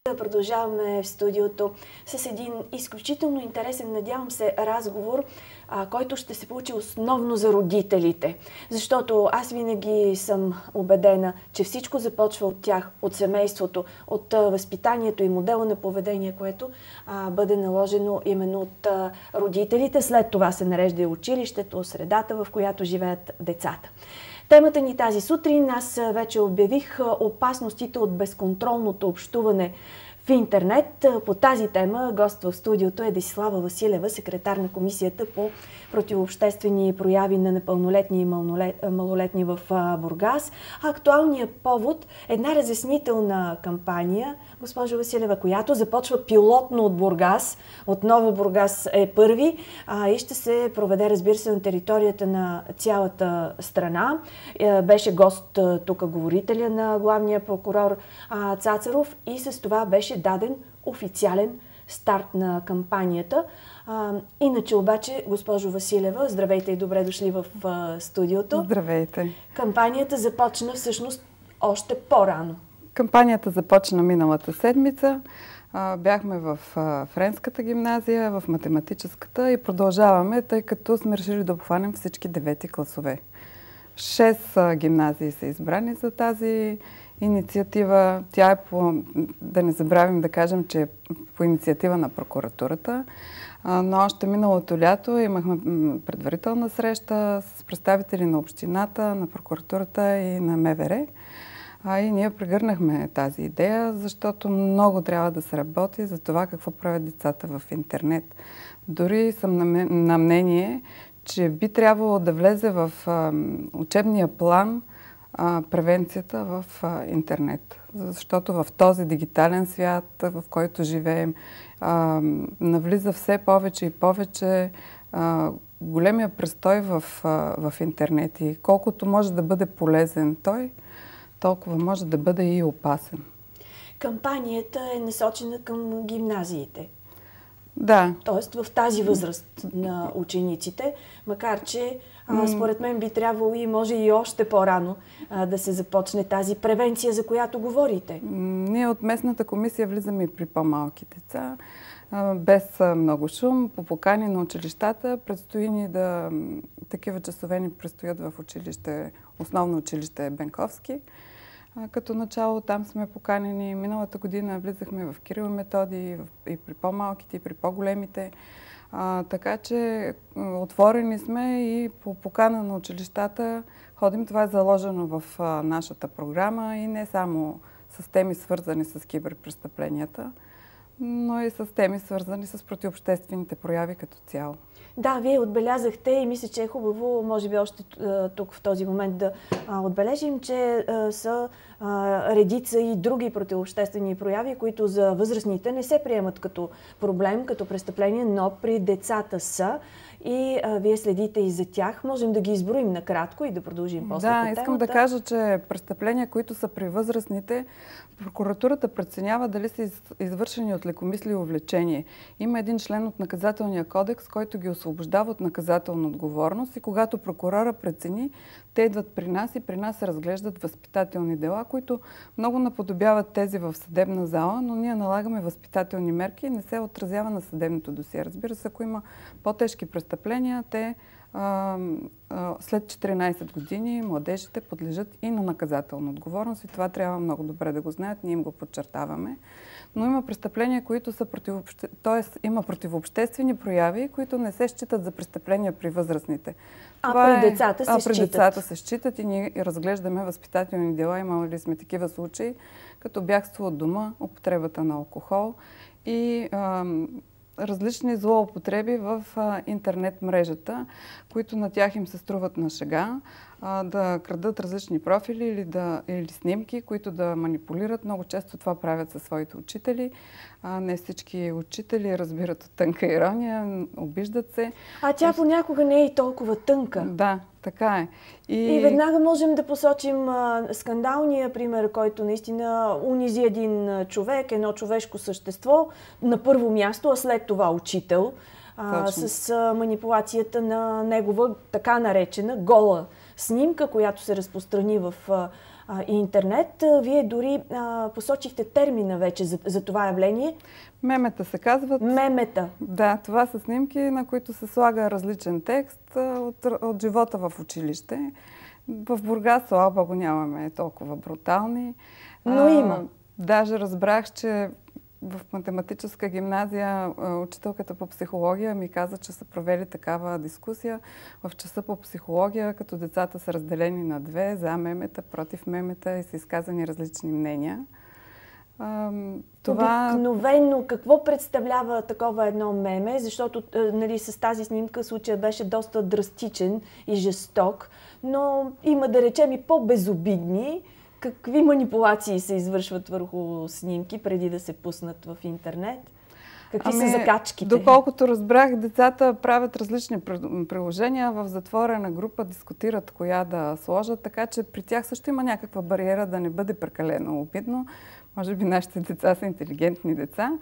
Продължаваме в студиото с един изключително интересен, надявам се, разговор, който ще се получи основно за родителите. Защото аз винаги съм убедена, че всичко започва от тях, от семейството, от възпитанието и модела на поведение, което бъде наложено именно от родителите. След това се нарежда и училището, средата, в която живеят децата. Темата ни тази сутрин, аз вече обявих опасностите от безконтролното общуване в интернет. По тази тема гост в студиото е Десислава Василева, секретар на Комисията по противообществени прояви на непълнолетни и малолетни в Бургас. Актуалният повод е една разяснителна кампания, госпожо Василева, която започва пилотно от Бургас. Отново Бургас е първи и ще се проведе, разбира се, на територията на цялата страна. Беше гост тук говорителя на главния прокурор Цацаров и с това беше даден официален старт на кампанията. Иначе обаче, госпожо Василева, здравейте и добре дошли в студиото. Здравейте. Кампанията започна всъщност още по-рано. Кампанията започна миналата седмица. Бяхме в Френската гимназия, в математическата и продължаваме, тъй като сме решили да обхванем всички 9 класове. 6 гимназии са избрани за тази инициатива. Тя е да не забравим да кажем, че е по инициатива на прокуратурата. Но още миналото лято имахме предварителна среща с представители на общината, на прокуратурата и на МВР. И ние прегърнахме тази идея, защото много трябва да се работи за това какво правят децата в интернет. Дори съм на мнение, че би трябвало да влезе в учебния план превенцията в интернет. Защото в този дигитален свят, в който живеем, навлиза все повече и повече големия престой в интернет. И колкото може да бъде полезен той, толкова може да бъде и опасен. Кампанията е насочена към гимназиите. Да. Тоест в тази възраст на учениците, макар че според мен би трябвало и може и още по-рано да се започне тази превенция, за която говорите. Ние от местната комисия влизаме и при по-малки деца, без много шум, по покани на училищата. Предстои ни такива часове ни предстоят в училище, основно училище Бенковски. Като начало там сме поканени. Миналата година влизахме в Кирил и Методий и при по-малките, и при по-големите. Така че отворени сме и по покана на училищата ходим. Това е заложено в нашата програма и не само с теми свързани с киберпрестъпленията, но и с теми свързани с противообществените прояви като цяло. Да, вие отбелязахте и мисля, че е хубаво, може би още тук в този момент да отбележим, че са редица и други противообществени прояви, които за възрастните не се приемат като проблем, като престъпление, но при децата са. И вие следите и за тях. Можем да ги изброим накратко и да продължим после по темата. Да, искам да кажа, че престъпления, които са при възрастните, прокуратурата преценява дали са извършени от лекомислие и увлечение. Има един член от Наказателния кодекс, който ги освобождава от наказателна отговорност и когато прокурора прецени, те идват при нас и при нас се разглеждат възпитателни дела, които много наподобяват тези в съдебна зала, но ние налагаме възпитателни мерки и не се отразява на съдебното досие. Разбира се, ако има по-тежки престъпления, те след 14 години младежите подлежат и на наказателна отговорност и това трябва много добре да го знаят, ние им го подчертаваме. Но има престъпления, които са има противообществени прояви, които не се считат за престъпления при възрастните. При децата се считат. При децата се считат и ние разглеждаме възпитателни дела. Имали сме такива случаи, като бягство от дома, употребата на алкохол и различни злоупотреби в интернет мрежата, които на тях им се струват на шега, да крадат различни профили или снимки, които да манипулират. Много често това правят със своите учители. Не всички учители разбират от тънка ирония, обиждат се. Тя понякога не е и толкова тънка. Да, така е. И веднага можем да посочим скандалния пример, който наистина унизи един човек, едно човешко същество, на първо място, а след това учител, с манипулацията на негова така наречена гола снимка, която се разпространи в интернет. Вие дори посочихте термина вече за това явление. Мемета се казват. Мемета. Да, това са снимки, на които се слага различен текст от живота в училище. В Бургас, слава Богу, нямаме толкова брутални. Но има. Даже разбрах, че в математическа гимназия учителката по психология ми каза, че са провели такава дискусия в часа по психология, като децата са разделени на две, за мемета, против мемета и са изказани различни мнения. Обикновено какво представлява такова едно меме, защото нали, с тази снимка случая беше доста драстичен и жесток, но има, да речем, и по-безобидни. Какви манипулации се извършват върху снимки преди да се пуснат в интернет? Какви са закачките? Доколкото разбрах, децата правят различни приложения, в затворена група дискутират коя да сложат, така че при тях също има някаква бариера да не бъде прекалено обидно. Може би нашите деца са интелигентни деца.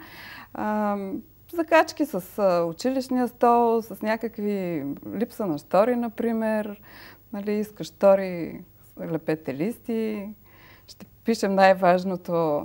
Закачки с училищния стол, с някакви липса на штори, например. Нали, искаш штори, лепете листи. Ще пишем най-важното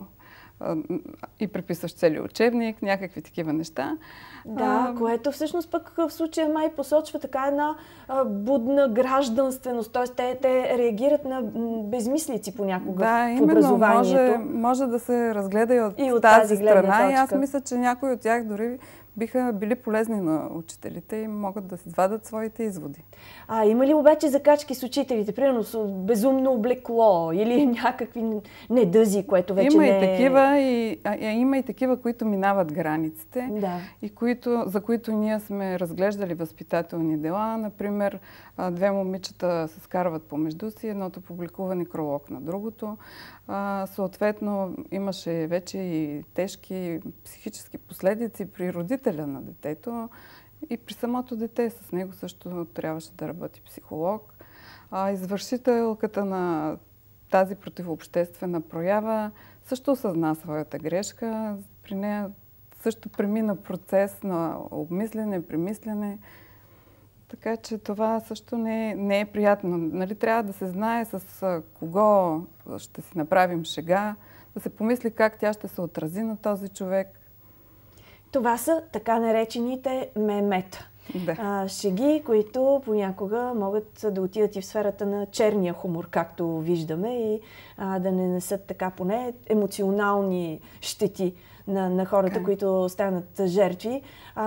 и преписваш целият учебник, някакви такива неща. Да, което всъщност пък в случая май посочва така една будна гражданственост, т.е. те реагират на безмислици понякога в образованието. Може да се разгледа и от тази страна и аз мисля, че някои от тях дори биха били полезни на учителите и могат да си извадат своите изводи. Има ли обаче закачки с учителите? Примерно с безумно облекло или някакви недъзи, което вече има има и такива, които минават границите и за които ние сме разглеждали възпитателни дела. Например, две момичета се скарват помежду си, едното публикува некролог на другото. Съответно, имаше вече и тежки психически последици при родителя на детето и при самото дете. С него също трябваше да работи психолог. Извършителката на тази противообществена проява също осъзна своята грешка. При нея също премина процес на обмислене, премислене. Така че това също не е приятно. Нали, трябва да се знае с кого ще си направим шега, да се помисли как тя ще се отрази на този човек. Това са така наречените мемета. Да. Шеги, които понякога могат да отидат и в сферата на черния хумор, както виждаме, и да не несат така поне емоционални щети на хората, които станат жертви.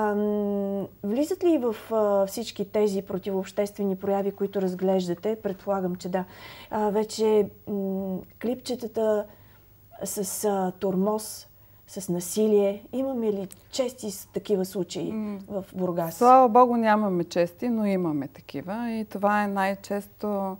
Влизат ли в всички тези противообществени прояви, които разглеждате? Предполагам, че да. Вече клипчетата с тормоз, с насилие. Имаме ли чести такива случаи в Бургас? Слава Богу, нямаме чести, но имаме такива. И това е най-често...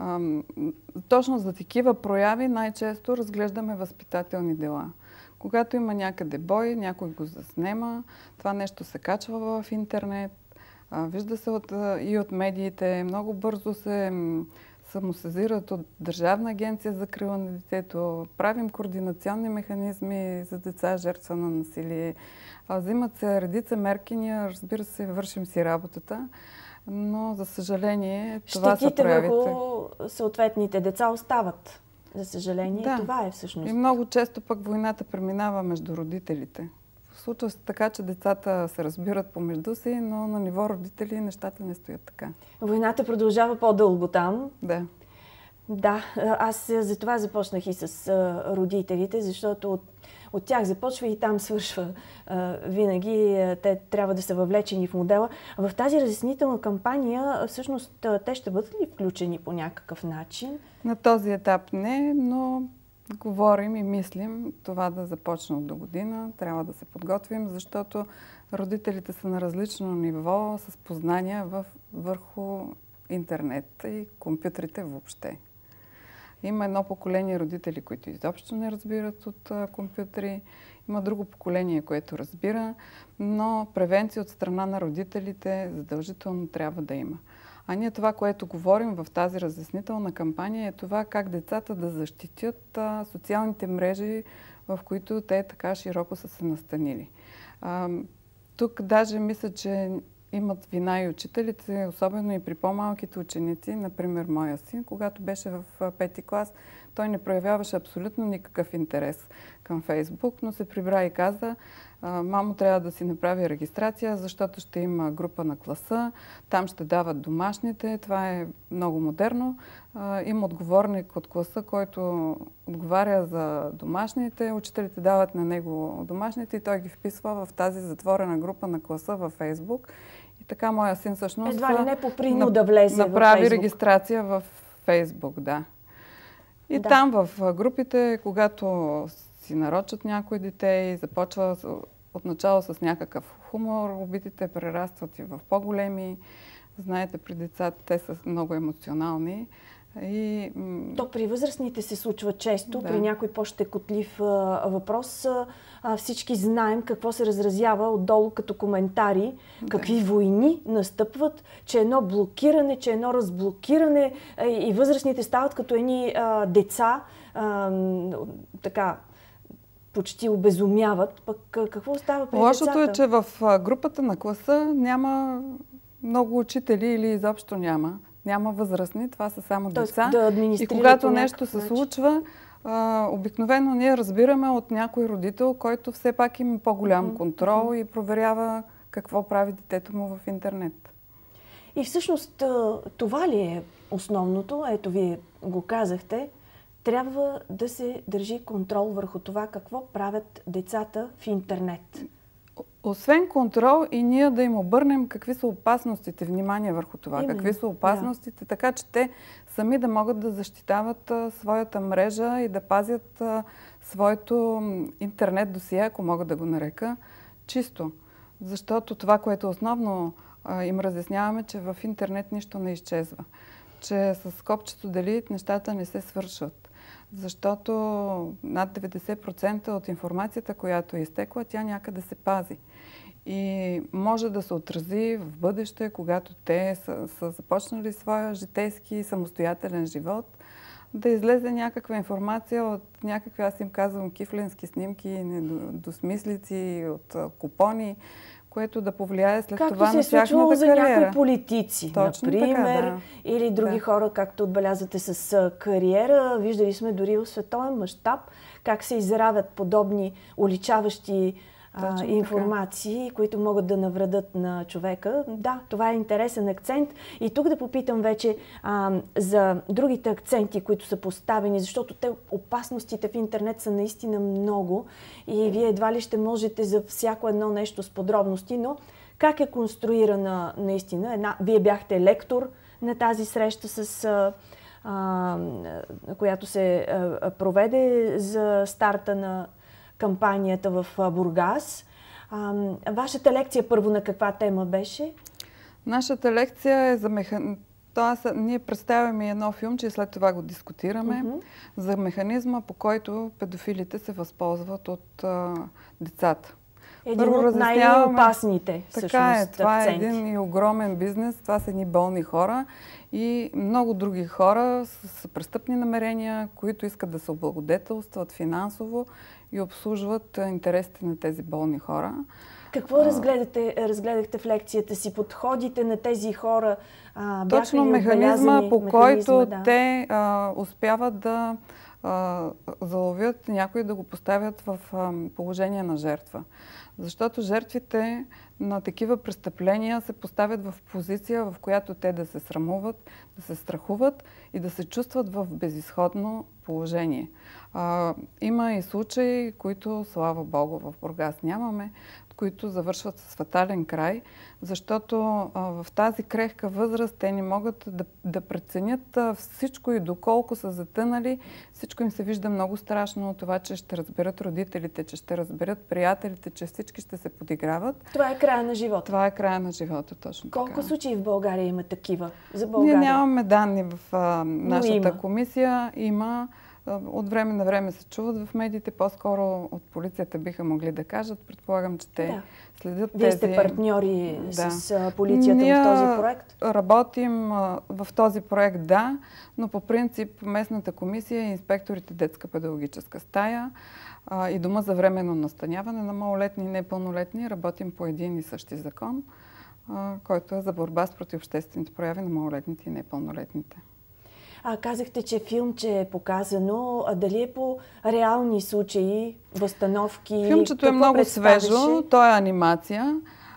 точно за такива прояви най-често разглеждаме възпитателни дела. Когато има някъде бой, някой го заснема, това нещо се качва в интернет, вижда се и от медиите, много бързо се самосезират от Държавна агенция за закрила на детето, правим координационни механизми за деца, жертва на насилие, взимат се редица мерки, ние, разбира се, вършим си работата, но за съжаление това са проявите. Щетите върху съответните деца остават. За съжаление, това е всъщност. И много често пък войната преминава между родителите. Случва се така, че децата се разбират помежду си, но на ниво родители нещата не стоят така. Войната продължава по-дълго там. Да. Да, аз за това започнах и с родителите, защото от тях започва и там свършва винаги. Те трябва да са въвлечени в модела. В тази разяснителна кампания, всъщност, те ще бъдат ли включени по някакъв начин? На този етап не, но говорим и мислим това да започне от до година. Трябва да се подготвим, защото родителите са на различно ниво с познания върху интернет и компютрите въобще. Има едно поколение родители, които изобщо не разбират от компютри. Има друго поколение, което разбира, но превенция от страна на родителите задължително трябва да има. А ние това, което говорим в тази разяснителна кампания, е това как децата да защитят социалните мрежи, в които те така широко са се настанили. Тук даже мисля, че имат вина и учителите, особено и при по-малките ученици. Например, моя син, когато беше в 5-ти клас, той не проявяваше абсолютно никакъв интерес към Фейсбук, но се прибра и каза: мамо, трябва да си направи регистрация, защото ще има група на класа, там ще дават домашните, това е много модерно. Има отговорник от класа, който отговаря за домашните, учителите дават на него домашните и той ги вписва в тази затворена група на класа във Фейсбук. И така моя син всъщност едва ли не по принуда влезе направи регистрация в Фейсбук, да. И там в групите, когато си нарочат някои дете и започва отначало с някакъв хумор, обидите прерастват и в по-големи. Знаете, при децата те са много емоционални. То при възрастните се случва често, при някой по-щекотлив въпрос. Всички знаем какво се разразява отдолу като коментари, какви войни настъпват, че едно блокиране, че едно разблокиране и възрастните стават като едни деца, така почти обезумяват. Пък какво става при децата? Лошото е, че в групата на класа няма много учители или изобщо няма. Няма възрастни, това са само деца. И когато нещо се случва, обикновено ние разбираме от някой родител, който все пак има по-голям контрол и проверява какво прави детето му в интернет. И всъщност това ли е основното? Ето, вие го казахте. Трябва да се държи контрол върху това какво правят децата в интернет. Освен контрол и ние да им обърнем какви са опасностите, внимание върху това, именно, какви са опасностите, така че те сами да могат да защитават своята мрежа и да пазят своето интернет досие, ако мога да го нарека, чисто. Защото това, което основно им разясняваме, че в интернет нищо не изчезва. Че с копчето Delete нещата не се свършват. Защото над 90% от информацията, която е изтекла, тя някъде се пази. И може да се отрази в бъдеще, когато те са започнали своя житейски и самостоятелен живот, да излезе някаква информация от някакви, аз им казвам, кифленски снимки, недосмислици, от купони, което да повлияе след това на тяхната кариера. Както се е случвало за някои политици, точно например, така, или други хора, както отбелязвате с кариера. Виждали сме дори в световен мащаб как се изравят подобни уличаващи информации, които могат да навредят на човека. Да, това е интересен акцент. И тук да попитам вече за другите акценти, които са поставени, защото опасностите в интернет са наистина много и вие едва ли ще можете за всяко едно нещо с подробности, но как е конструирана наистина? Вие бяхте лектор на тази среща, която се проведе за старта на кампанията в Бургас. Вашата лекция първо на каква тема беше? Нашата лекция е за ние представяме едно филмче и след това го дискутираме за механизма, по който педофилите се възползват от децата. Един от най-опасните така е, това е един и огромен бизнес, това са едни болни хора и много други хора с престъпни намерения, които искат да се облагодетелстват финансово и обслужват интересите на тези болни хора. Какво разгледахте в лекцията си? Подходите на тези хора точно механизма, по който те успяват да заловят някой да го поставят в положение на жертва. Защото жертвите на такива престъпления се поставят в позиция, в която те да се срамуват, да се страхуват и да се чувстват в безизходно положение. Има и случаи, които, слава Богу, в Бургас нямаме, които завършват с фатален край, защото в тази крехка възраст те не могат да преценят всичко и доколко са затънали. Всичко им се вижда много страшно, това, че ще разберат родителите, че ще разберат приятелите, че всички ще се подиграват. Това е края на живота. Това е края на живота, точно така. Колко случаи в България има такива за България? Ние нямаме данни в нашата комисия. Има. От време на време се чуват в медиите, по-скоро от полицията биха могли да кажат. Предполагам, че те следят тези... Вие сте партньори с полицията в този проект? Работим в този проект, но по принцип местната комисия и инспекторите детска педагогическа стая и дома за временно настаняване на малолетни и непълнолетни работим по един и същи закон. който е за борба с противообществените прояви на малолетните и непълнолетните. Казахте, че филмче е показано. Дали е по реални случаи, възстановки? Филмчето е много свежо, то е анимация,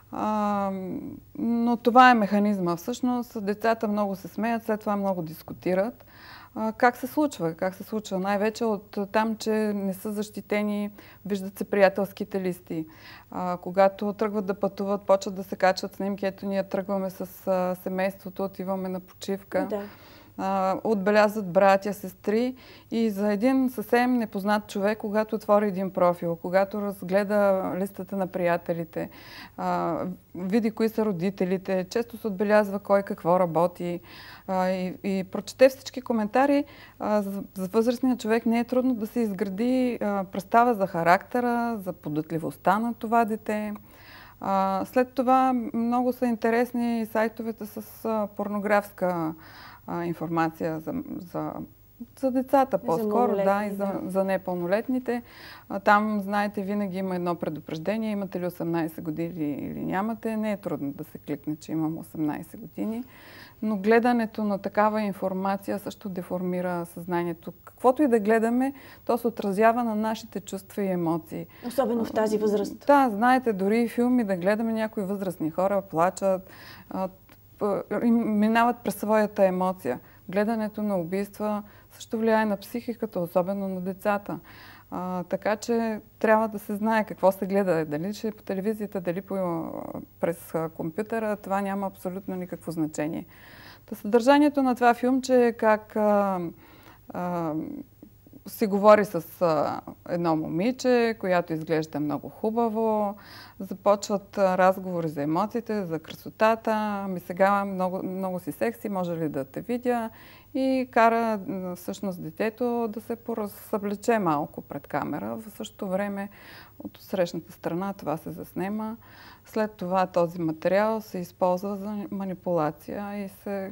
но това е механизма. Всъщност децата много се смеят, след това много дискутират. Как се случва? Как се случва? Най-вече от там, че не са защитени, виждат се приятелските листи. Когато тръгват да пътуват, почват да се качват снимки. Ето ние тръгваме с семейството, отиваме на почивка. Да. Отбелязват братя, сестри и за един съвсем непознат човек, когато отвори един профил, когато разгледа листата на приятелите, види кои са родителите, често се отбелязва кой какво работи и прочете всички коментари, за възрастния човек не е трудно да се изгради представа за характера, за податливостта на това дете. След това много са интересни сайтовете с порнографска информация за децата по-скоро, и за непълнолетните. Там, знаете, винаги има едно предупреждение. Имате ли 18 години или нямате? Не е трудно да се кликне, че имам 18 години. Но гледането на такава информация също деформира съзнанието. Каквото и да гледаме, то се отразява на нашите чувства и емоции. Особено в тази възраст. Да, знаете, дори и филми да гледаме, някои възрастни хора плачат, минават през своята емоция. Гледането на убийства също влияе на психиката, особено на децата. Така че трябва да се знае какво се гледа. Дали ще е по телевизията, дали през компютъра, това няма абсолютно никакво значение. Съдържанието на това филмче е как си говори с едно момиче, която изглежда много хубаво. Започват разговори за емоциите, за красотата. Ами сега много си секси, може ли да те видя? И кара всъщност детето да се поразсъблече малко пред камера. В същото време от срещната страна това се заснема. След това този материал се използва за манипулация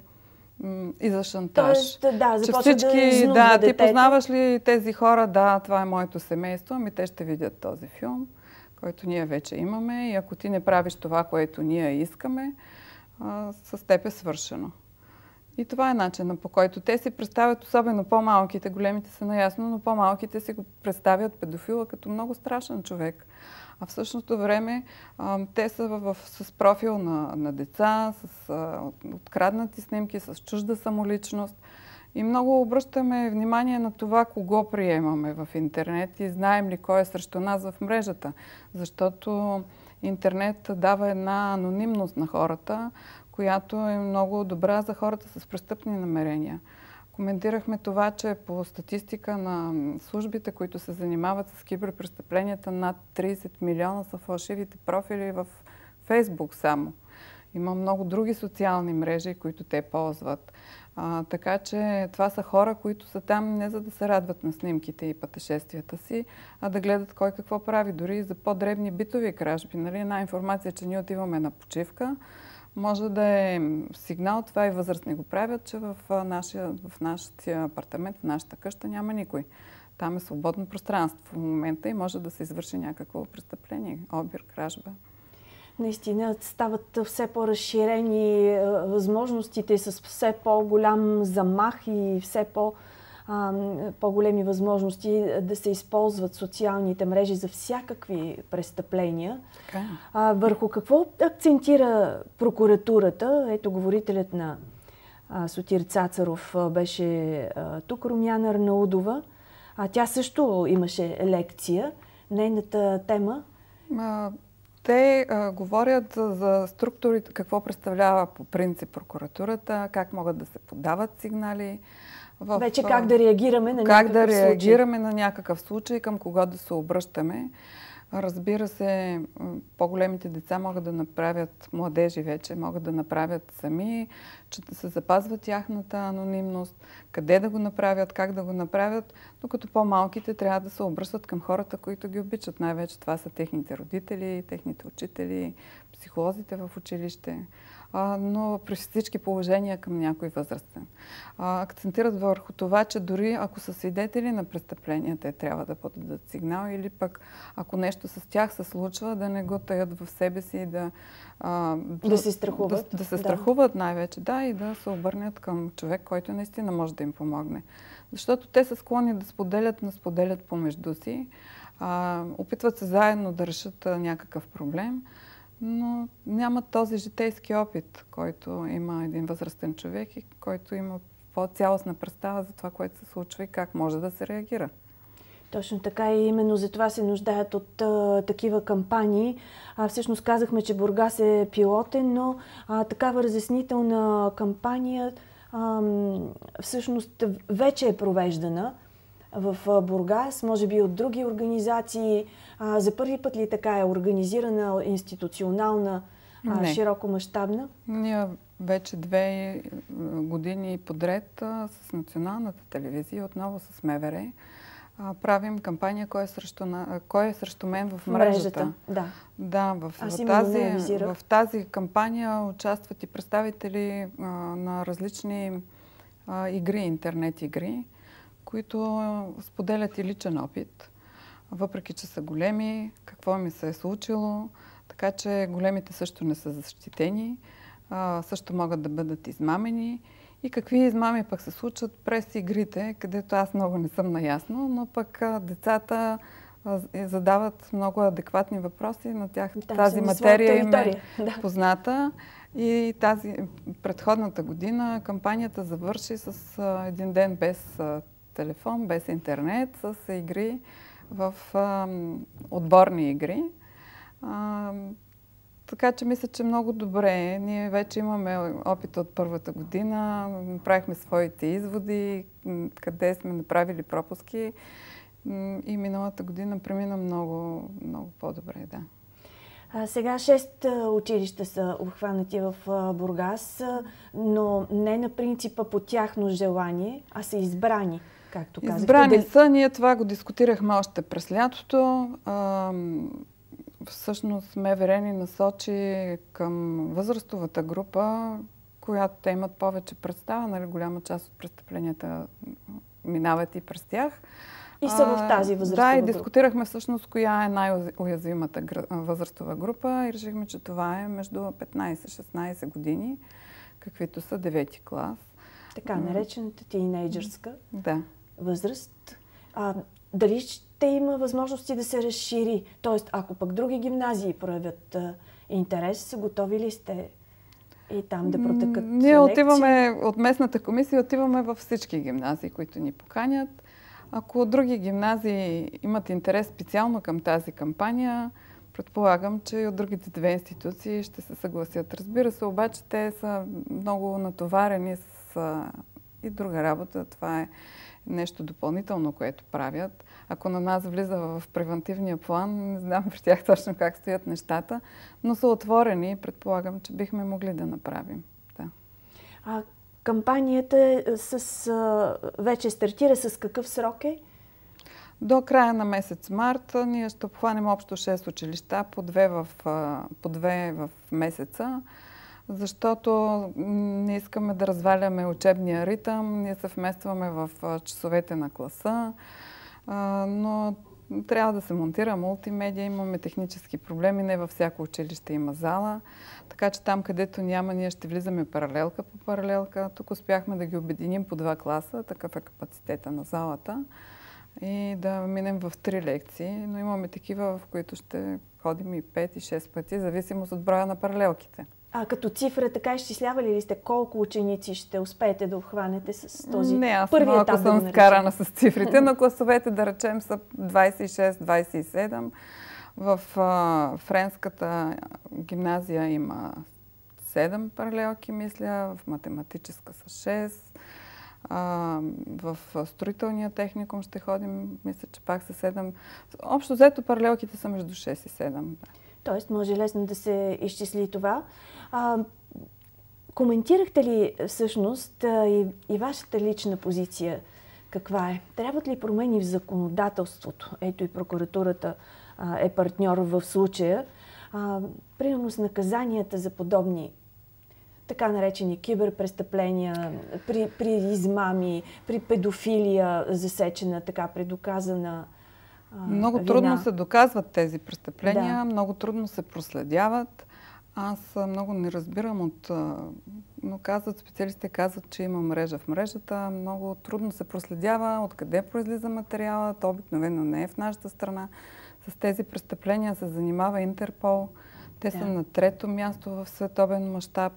и за шантаж. Тоест, че всички, ти познаваш ли тези хора? Да, това е моето семейство. Ами те ще видят този филм, който ние вече имаме. И ако ти не правиш това, което ние искаме, с теб е свършено. И това е начинът, по който те си представят, особено по-малките, големите са наясно, но по-малките си го представят педофила като много страшен човек. А в същото време те са с профил на деца, с откраднати снимки, с чужда самоличност. И много обръщаме внимание на това, кого приемаме в интернет и знаем ли кой е срещу нас в мрежата. Защото интернет дава една анонимност на хората, която е много добра за хората с престъпни намерения. Коментирахме това, че по статистика на службите, които се занимават с киберпрестъпленията, над 30 милиона са фалшивите профили в Фейсбук само. Има много други социални мрежи, които те ползват. Така че това са хора, които са там не за да се радват на снимките и пътешествията си, а да гледат кой какво прави. Дори за по-дребни битови кражби. Нали? Една информация, че ние отиваме на почивка, може да е сигнал, това и възрастни го правят, че в нашия апартамент, в нашата къща няма никой. Там е свободно пространство в момента и може да се извърши някакво престъпление, обир, кражба. Наистина стават все по-разширени възможностите с все по-голям замах и все по-големи възможности да се използват социалните мрежи за всякакви престъпления. Върху какво акцентира прокуратурата? Ето, говорителят на Сотир Цацаров беше тук, Румяна Арнаудова. Тя също имаше лекция. Нейната тема? Те говорят за структурите, какво представлява по принцип прокуратурата, как могат да се подават сигнали. Вече как да реагираме на някакъв случай. Как да реагираме на някакъв случай, към кого да се обръщаме. Разбира се, по-големите деца могат да направят, младежи вече могат да направят сами, че да се запазва тяхната анонимност, къде да го направят, как да го направят, докато по-малките трябва да се обръщат към хората, които ги обичат. Най-вече това са техните родители, техните учители, психолозите в училище. но при всички положения към някой възрастен. Акцентират върху това, че дори ако са свидетели на престъпления, те трябва да подадат сигнал, или пък ако нещо с тях се случва, да не го таят в себе си и да се страхуват. Да се страхуват най-вече, да, и да се обърнат към човек, който наистина може да им помогне. Защото те са склонни да споделят помежду си, опитват се заедно да решат някакъв проблем, но нямат този житейски опит, който има един възрастен човек и който има по-цялостна представа за това, което се случва и как може да се реагира. Точно така, и именно за това се нуждаят от такива кампании. Всъщност казахме, че Бургас е пилотен, но такава разяснителна кампания всъщност вече е провеждана в Бургас, може би от други организации. За първи път ли така е организирана, институционална, широкомащабна? Ние вече 2 години подред с Националната телевизия, отново с МВР, правим кампания Кой е срещу мен в мрежата. Да. Да, в тази кампания участват и представители на различни игри, интернет игри, които споделят и личен опит, въпреки че са големи, какво ми се е случило, така че големите също не са защитени, също могат да бъдат измамени. И какви измами пък се случват през игрите, където аз много не съм наясно, но пък децата задават много адекватни въпроси, на тях тази материя им е позната. И тази предходната година кампанията завърши с един ден без телефон, без интернет, с игри в отборни игри. Така че мисля, че много добре. Ние вече имаме опит от първата година, направихме своите изводи, къде сме направили пропуски и миналата година премина много, много по-добре, да. Сега 6 училища са обхванати в Бургас, но не на принципа по тяхно желание, а са избрани, както казахте. Избрани са. Ние това го дискутирахме още през лятото. Всъщност МВР ни насочи към възрастовата група, която те имат повече представа, нали, голяма част от престъпленията минават и през тях. И са в тази възрастова група. Да, и дискутирахме всъщност коя е най-уязвимата възрастова група и решихме, че това е между 15-16 години, каквито са 9-ти клас. Така наречената тийнейджърска възраст. Дали ще има възможности да се разшири? Тоест, ако пък други гимназии проявят интерес, готови ли сте и там да протекат лекции? Ние отиваме от местната комисия, отиваме във всички гимназии, които ни поканят. Ако други гимназии имат интерес специално към тази кампания, предполагам, че и от другите 2 институции ще се съгласят. Разбира се, обаче те са много натоварени с и друга работа. Това е нещо допълнително, което правят. Ако на нас влиза в превентивния план, не знам при тях точно как стоят нещата, но са отворени и предполагам, че бихме могли да направим. Да. Кампанията вече стартира. С какъв срок е? До края на месец март ние ще обхванем общо 6 училища, по 2 в месеца, защото не искаме да разваляме учебния ритъм, ние се вместваме в часовете на класа, но трябва да се монтира мултимедия, имаме технически проблеми, не във всяко училище има зала, така че там, където няма, ние ще влизаме паралелка по паралелка. Тук успяхме да ги обединим по 2 класа, такъв е капацитета на залата, и да минем в 3 лекции, но имаме такива, в които ще ходим и 5 и 6 пъти, зависимост от броя на паралелките. Като цифра, така изчислявали ли сте колко ученици ще успеете да обхванете с този Не, аз първи етап? Не, аз съм скарана с цифрите, но класовете, да речем, са 26-27. В френската гимназия има 7 паралелки, мисля, в математическа са 6. В строителния техникум ще ходим, мисля, че пак са 7. Общо взето паралелките са между 6 и 7. Да. Тоест, може лесно да се изчисли това. Коментирахте ли всъщност и вашата лична позиция? Каква е? Трябват ли промени в законодателството? Ето и прокуратурата е партньор в случая. Примерно с наказанията за подобни така наречени киберпрестъпления, при измами, при педофилия засечена, така предоказана Много вина. трудно се доказват тези престъпления, Да. много трудно се проследяват. Аз много не разбирам но специалистите казват, че има мрежа в мрежата. Много трудно се проследява откъде произлиза материалът. То обикновено не е в нашата страна. С тези престъпления се занимава Интерпол. Те са на 3-то място в световен мащаб.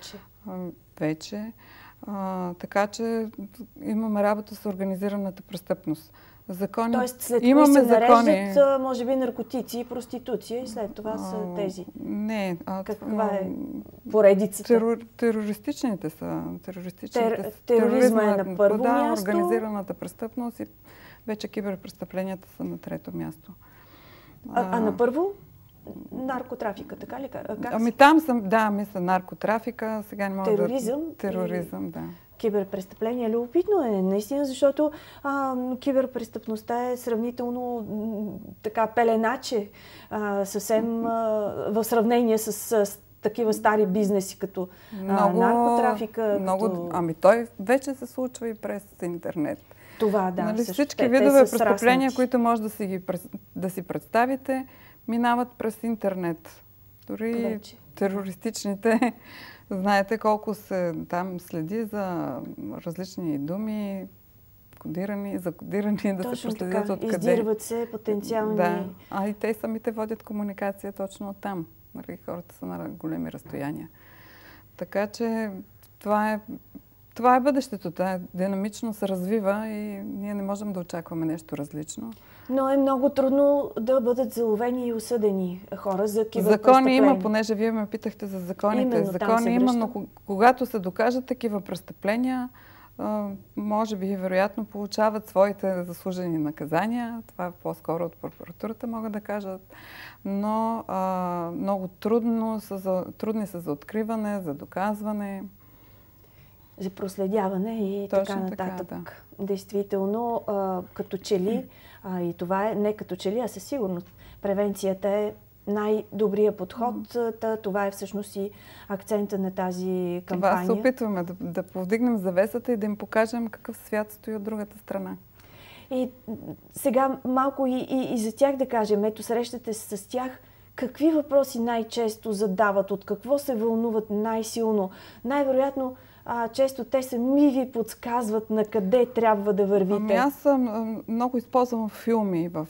Вече. Така че имаме работа с организираната престъпност. Закони. Тоест след кои се нареждат, може би, наркотици и проституция и след това са тези? Не. Каква е поредицата? Терористичните са. Тероризма е на първо място. Организираната престъпност и вече киберпрестъпленията са на 3-то място. А на първо? Наркотрафика, така ли? Там съм, мисля, наркотрафика. Сега не мога Тероризъм, да. Киберпрестъпление. Любопитно е, наистина, защото киберпрестъпността е сравнително така пеленаче, съвсем в сравнение с такива стари бизнеси, като наркотрафика. Той вече се случва и през интернет. Това, да. Всички видове престъпления, които може да си представите, минават през интернет. Дори терористичните, знаете колко се там следи за различни думи, закодирани, да се проследят откъде. Издирват се потенциални... Да, и те самите водят комуникация точно оттам. Хората са на големи разстояния. Така че това е бъдещето. Динамично се развива и ние не можем да очакваме нещо различно. Но е много трудно да бъдат заловени и осъдени хора за киберпрестъпления. Закони има, понеже вие ме питахте за законите. Закони има, но когато се докажат такива престъпления, може би и вероятно получават своите заслужени наказания. Това по-скоро от прокуратурата могат да кажат. Но много трудни са за откриване, за доказване. За проследяване и точно така нататък. Така, да. Действително, като че ли, и това е не като че ли, а със сигурност, превенцията е най-добрият подход. Това е всъщност и акцента на тази кампания. Това се опитваме да повдигнем завесата и да им покажем какъв свят стои от другата страна. И сега малко и за тях да кажем, ето срещате се с тях, какви въпроси най-често задават, от какво се вълнуват най-силно. Най-вероятно често те сами ви подсказват на къде трябва да вървите. Аз много използвам филми в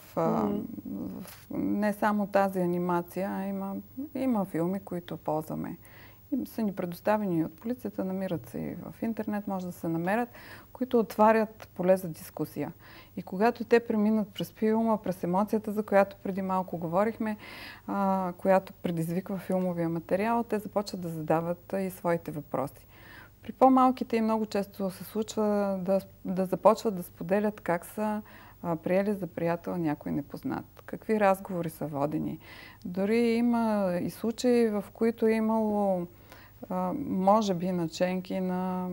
не само тази анимация, има филми, които ползваме. И са ни предоставени от полицията, намират се и в интернет, може да се намерят, които отварят поле за дискусия. И когато те преминат през филма, през емоцията, за която преди малко говорихме, която предизвиква филмовия материал, те започват да задават и своите въпроси. При по-малките и много често се случва да започват да споделят как са приели за приятел някой непознат. Какви разговори са водени. Дори има и случаи, в които е имало, може би, наченки на...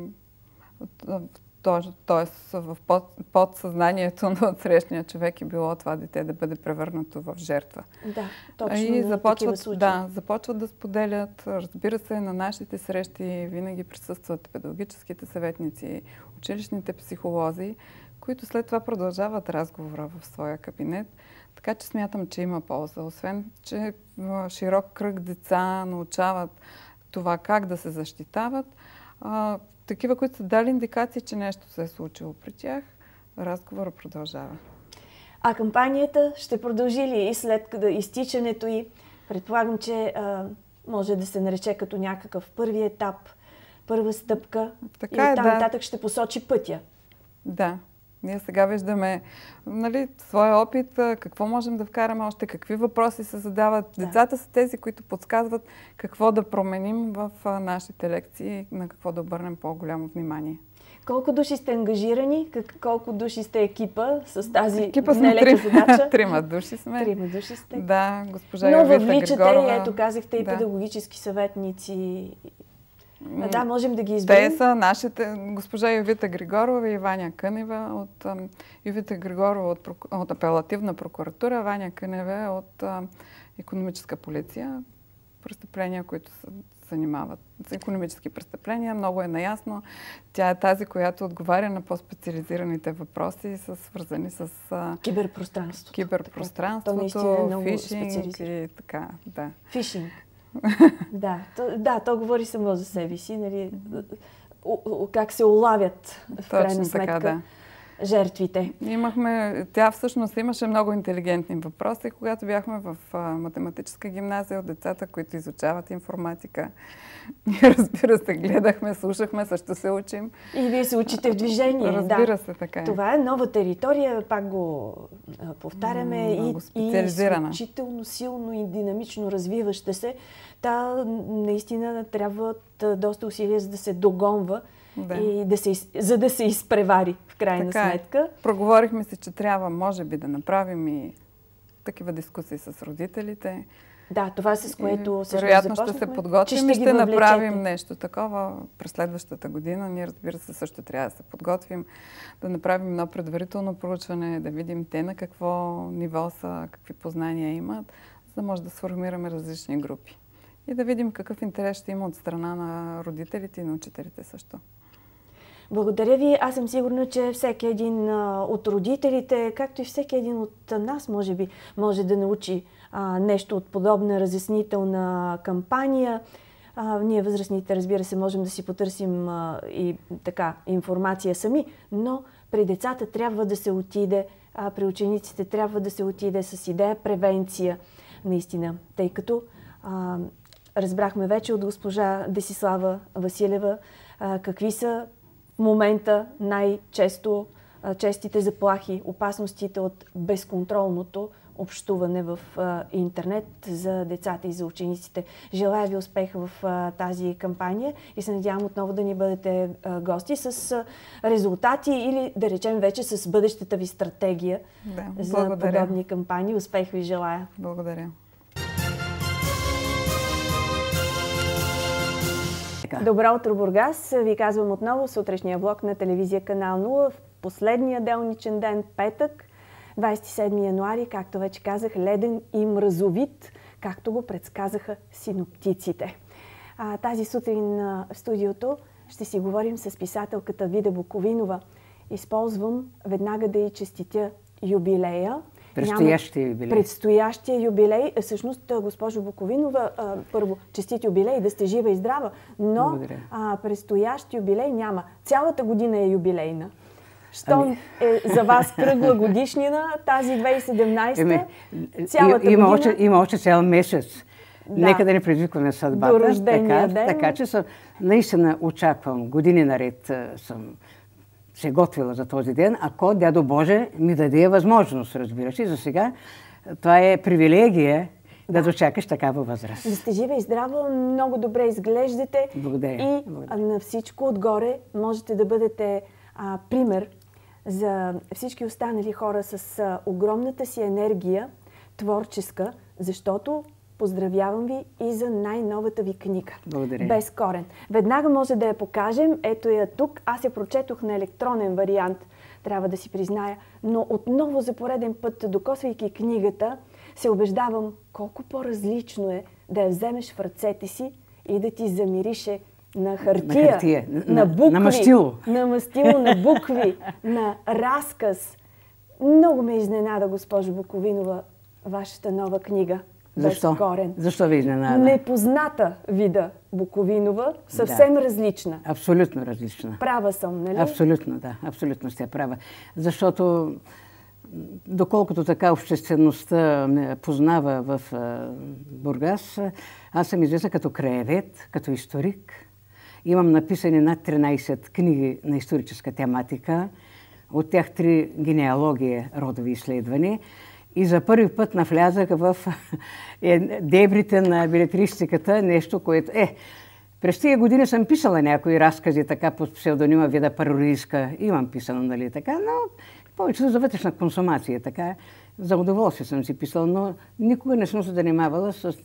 Т.е. в подсъзнанието на отсрещния човек е било това дете да бъде превърнато в жертва. Да, точно и такива случаи. започват да споделят. Разбира се, на нашите срещи винаги присъстват педагогическите съветници, училищните психолози, които след това продължават разговора в своя кабинет. Така че смятам, че има полза. Освен, че широк кръг деца научават това как да се защитават, такива, които са дали индикации, че нещо се е случило при тях, разговорът продължава. А кампанията ще продължи ли и след изтичането й? Предполагам, че може да се нарече като някакъв първи етап, първа стъпка така и оттам нататък ще посочи пътя. Да. Ние сега виждаме своя опит, какво можем да вкараме още, какви въпроси се задават. Да. Децата са тези, които подсказват какво да променим в нашите лекции, на какво да обърнем по-голямо внимание. Колко души сте ангажирани? Колко души сте екипа с тази нелека задача? 3 души сме. 3 души сте. Да, госпожа Ювита Григорова. Но въвличате, ето казахте, и педагогически съветници. Да, можем да ги изберем. Те са нашите, госпожа Ювита Григорова и Ваня Кънева Ювита Григорова от апелативна прокуратура, Ваня Кънева от икономическа полиция. Престъпления, които се занимават с икономически престъпления. Много е наясно. Тя е тази, която отговаря на по-специализираните въпроси, свързани с киберпространството, фишинг и така. Да. Фишинг. Да, то говори само за себе си, нали, как се улавят в крайна сметка жертвите. Тя всъщност имаше много интелигентни въпроси, когато бяхме в математическа гимназия от децата, които изучават информатика. И разбира се, гледахме, слушахме, също се учим. И вие се учите в движение. Разбира се, така е. Това е нова територия, пак го повтаряме, и изключително силно и динамично развиваща се. Та наистина трябва доста усилия, за да се догонва. И за да се изпревари в крайна сметка. Проговорихме си, че трябва, може би, да направим и такива дискусии с родителите. Да, това с което вероятно ще се подготвим и ще направим нещо такова през следващата година. Ние, разбира се, също трябва да се подготвим, да направим едно предварително проучване, да видим те на какво ниво са, какви познания имат, за да може да сформираме различни групи. И да видим какъв интерес ще има от страна на родителите и на учителите също. Благодаря ви. Аз съм сигурна, че всеки един от родителите, както и всеки един от нас, може би, може да научи нещо от подобна разяснителна кампания. Ние, възрастните, разбира се, можем да си потърсим и така информация сами, но при децата трябва да се отиде, при учениците трябва да се отиде с идея превенция, наистина, тъй като разбрахме вече от госпожа Десислава Василева какви са в момента честите заплахи, опасностите от безконтролното общуване в интернет за децата и за учениците. Желая ви успех в тази кампания и се надявам отново да ни бъдете гости с резултати или, да речем, вече с бъдещата ви стратегия за подобни кампании. Успех ви желая. Благодаря. Добро утро, Бургас! Ви казвам отново сутрешния блок на телевизия Канал 0 в последния делничен ден, петък, 27 януари, както вече казах, леден и мразовит, както го предсказаха синоптиците. Тази сутрин в студиото ще си говорим с писателката Вида Буковинова. Използвам веднага да й честитя юбилея. Предстоящия юбилей. Всъщност, госпожо Буковинова, първо, честит юбилей, да сте жива и здрава, но предстоящ юбилей няма. Цялата година е юбилейна. Щом е за вас кръгла годишнина, тази 2017, цялата година... Има още цял месец. Нека да не предвикваме съдбата. До рождения ден. Така че наистина очаквам, години наред съм се готвила за този ден, ако Дядо Боже ми даде възможност, разбира се. За сега това е привилегия да дочакаш такава възраст. Да сте жива и здрава, много добре изглеждате. Благодаря. И на всичко отгоре можете да бъдете пример за всички останали хора с огромната си енергия, творческа, защото поздравявам ви и за най-новата ви книга. Благодаря. Без корен. Веднага може да я покажем. Ето я тук. Аз я прочетох на електронен вариант, трябва да си призная. Но отново за пореден път, докосвайки книгата, се убеждавам колко по-различно е да я вземеш в ръцете си и да ти замирише на хартия, на букви, на мастило, на букви, на разказ. Много ме изненада, госпожо Буковинова, вашата нова книга. Защо? Корен. Защо ви изненада? Непозната Вида Буковинова, съвсем различна. Абсолютно различна. Права съм, нали? Абсолютно, да. Абсолютно сте права. Защото, доколкото така обществеността ме познава в Бургас, аз съм известна като краевед, като историк. Имам написани над 13 книги на историческа тематика. От тях 3 генеалогия, родови изследвания. И за първи път навлязах в дебрите на белетристиката, нещо, което... През тези години съм писала някои разкази така под псевдонима Вида Парорийска. Имам писано, нали така, но повечето за вътрешна консумация, така. За удоволствие съм си писала, но никога не съм се занимавала с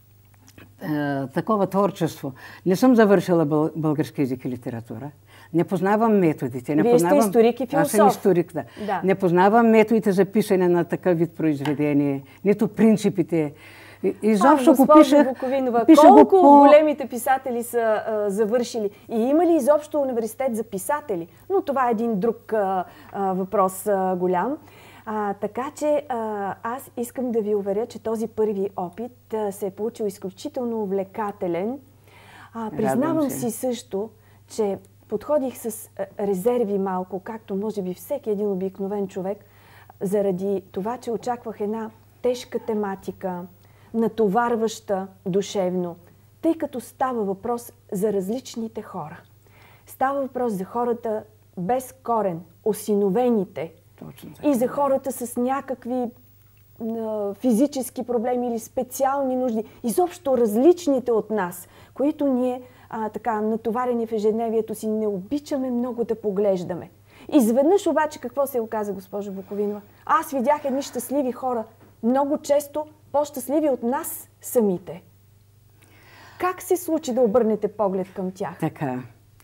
такова творчество. Не съм завършила български език и литература. Не познавам методите. Вие сте историк и философ. Аз съм историк, да. Не познавам методите за писане на такъв вид произведение, нито принципите. Изобщо го госпожо пиша... Буковинова, колко големите писатели са завършили? И има ли изобщо университет за писатели? Но това е един друг въпрос голям. Така че аз искам да ви уверя, че този първи опит се е получил изключително увлекателен. Признавам си също, че подходих с резерви малко, както може би всеки един обикновен човек, заради това, че очаквах една тежка тематика, натоварваща душевно, тъй като става въпрос за различните хора. Става въпрос за хората без корен, осиновените, и за хората с някакви физически проблеми или специални нужди, изобщо различните от нас, които ние така натоварени в ежедневието си не обичаме много да поглеждаме. Изведнъж обаче какво се оказа, госпожо Буковинова? Аз видях едни щастливи хора, много често по-щастливи от нас самите. Как се случи да обърнете поглед към тях? Така.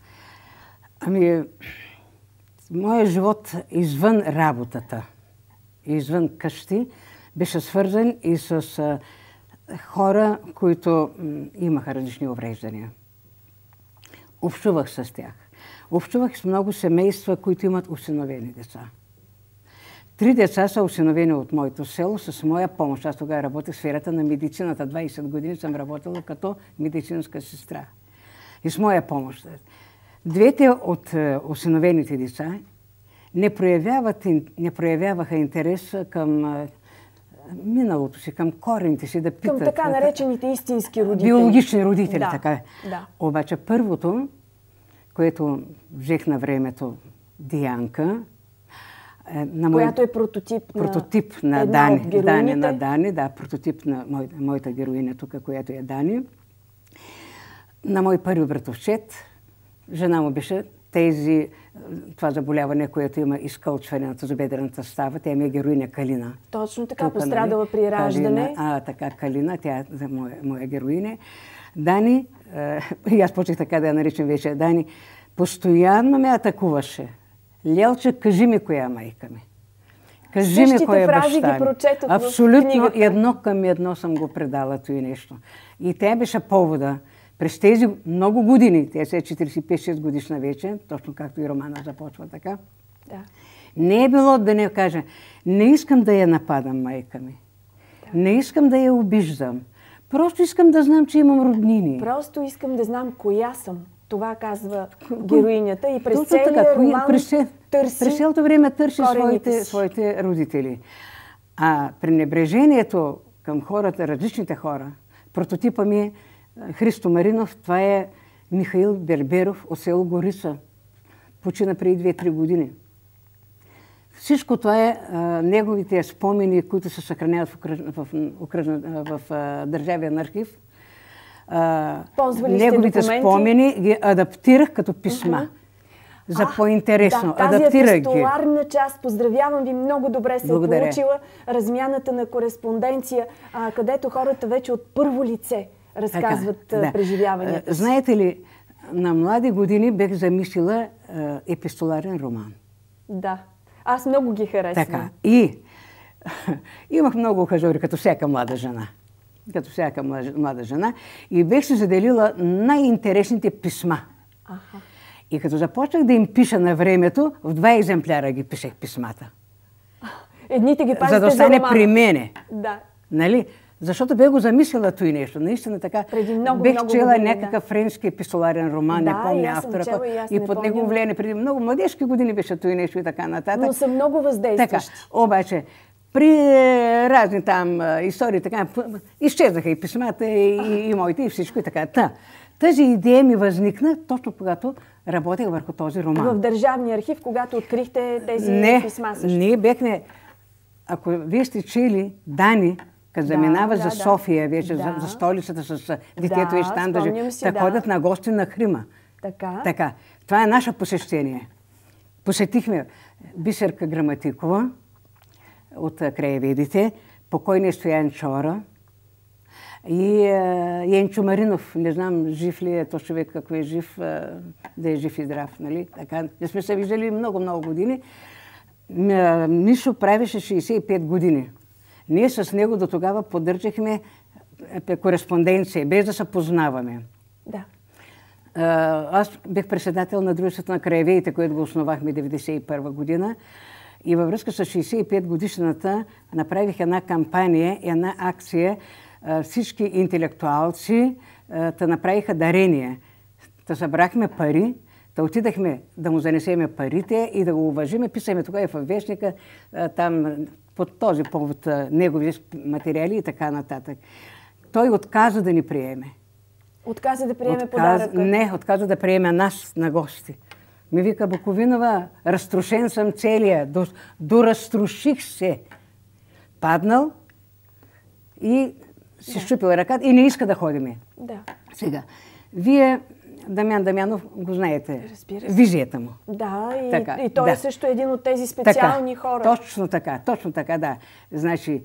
Моят живот извън работата, извън къщи, беше свързан и с хора, които имаха различни увреждания. Общувах с тях. Общувах с много семейства, които имат осиновени деца. 3 деца са осиновени от моето село с моя помощ. Аз тогава работех в сферата на медицината. 20 години съм работила като медицинска сестра. И с моя помощ. 2 от осиновените деца не проявяваха интерес към миналото си, към корените си, да питат. Към така наречените истински родители. Биологични родители, да, така. Да. Обаче първото, което взех на времето, Дианка, която е прототип на Дани. Прототип на моята героиня тук, която е Дани. На мой първи братовчет, жена му беше това заболяване, което има изкълчване на тазобедрената става. Тя ми е героиня Калина. Точно така, пострадала при раждане. Калина, тя е моя героиня. Дани, и аз почех така да я наричам вече, Дани, постоянно ме атакуваше. Лелче, кажи ми коя е майка ми. Кажи ми кой е баща ми. Абсолютно едно към едно съм го предала това нещо. И тя беше повода. През тези много години, тя е 45-6 годишна вече, точно както и романа започва така, не е било да не кажа, не искам да я нападам майка ми, не искам да я обиждам, просто искам да знам, че имам роднини. Просто искам да знам коя съм. Това казва героинята и през целия роман търси през цялото време търси своите родители. А пренебрежението към хората, различните хора, прототипа ми е Христо Маринов, това е Михаил Берберов от село Горица. Почина преди 2-3 години. Всичко това е неговите спомени, които се съхраняват в Държавен архив. Неговите спомени ги адаптирах като писма. За по-интересно. Тази епистоларна част, поздравявам ви, много добре се е получила. Размяната на кореспонденция, където хората вече от първо лице разказват преживяванията. Знаете ли, на млади години бях замислила епистоларен роман. Да. Аз много ги харесвам. Така. И имах много ухажори, като всяка млада жена. И бях се заделила най-интересните писма. И като започнах да им пиша на времето, в 2 екземпляра ги пишех писмата. Едните ги пазите за да остане при мене. Да. Нали? Защото бях го замислила това нещо. Наистина така. Бех чела някакъв френски епистоларен роман, не помня автора. И под него влияние преди много младежки години беше това нещо и така нататък. Но са много въздействащи. Обаче, при разни там истории, така, изчезнаха и писмата, и моите, и всичко и така. Тази идея ми възникна точно когато работех върху този роман. В Държавния архив, когато открихте тези писма също? Не, бехме. Ако вие сте чели Дани, като заминава за София, вече за столицата с детето и там, да ходят на гости на Хрима. Така. Това е наше посещение. Посетихме Бисерка Граматикова от краеведите, покойния Стоян Чора и Енчо Маринов. Не знам жив ли е то човек, какво е жив, да е жив и здрав. Нали? Така, не сме се виждали много години. Мишо правеше 65 години. Ние с него до тогава поддържахме кореспонденция, без да се познаваме. Да. Аз бях председател на Дружеството на краеведите, което го основахме 1991 година. И във връзка с 65 годишната направих една кампания, една акция. Всички интелектуалци направиха дарения. Събрахме пари, отидахме да му занесеме парите и да го уважиме. Писаме тогава във вестника, там под този повод негови материали и така нататък. Той отказа да ни приеме. Отказа да приеме подаръка? Не, отказа да приеме нас на гости. Ми вика: Буковинова, разтрошен съм целия, доразтроших се. Паднал и си щупил ръката и не иска да ходиме. Да. Сега, вие, Дамян Дамянов, го знаете. Разбира се. Визията му. Да, така, той е също един от тези специални хора. Точно така, да. Значи,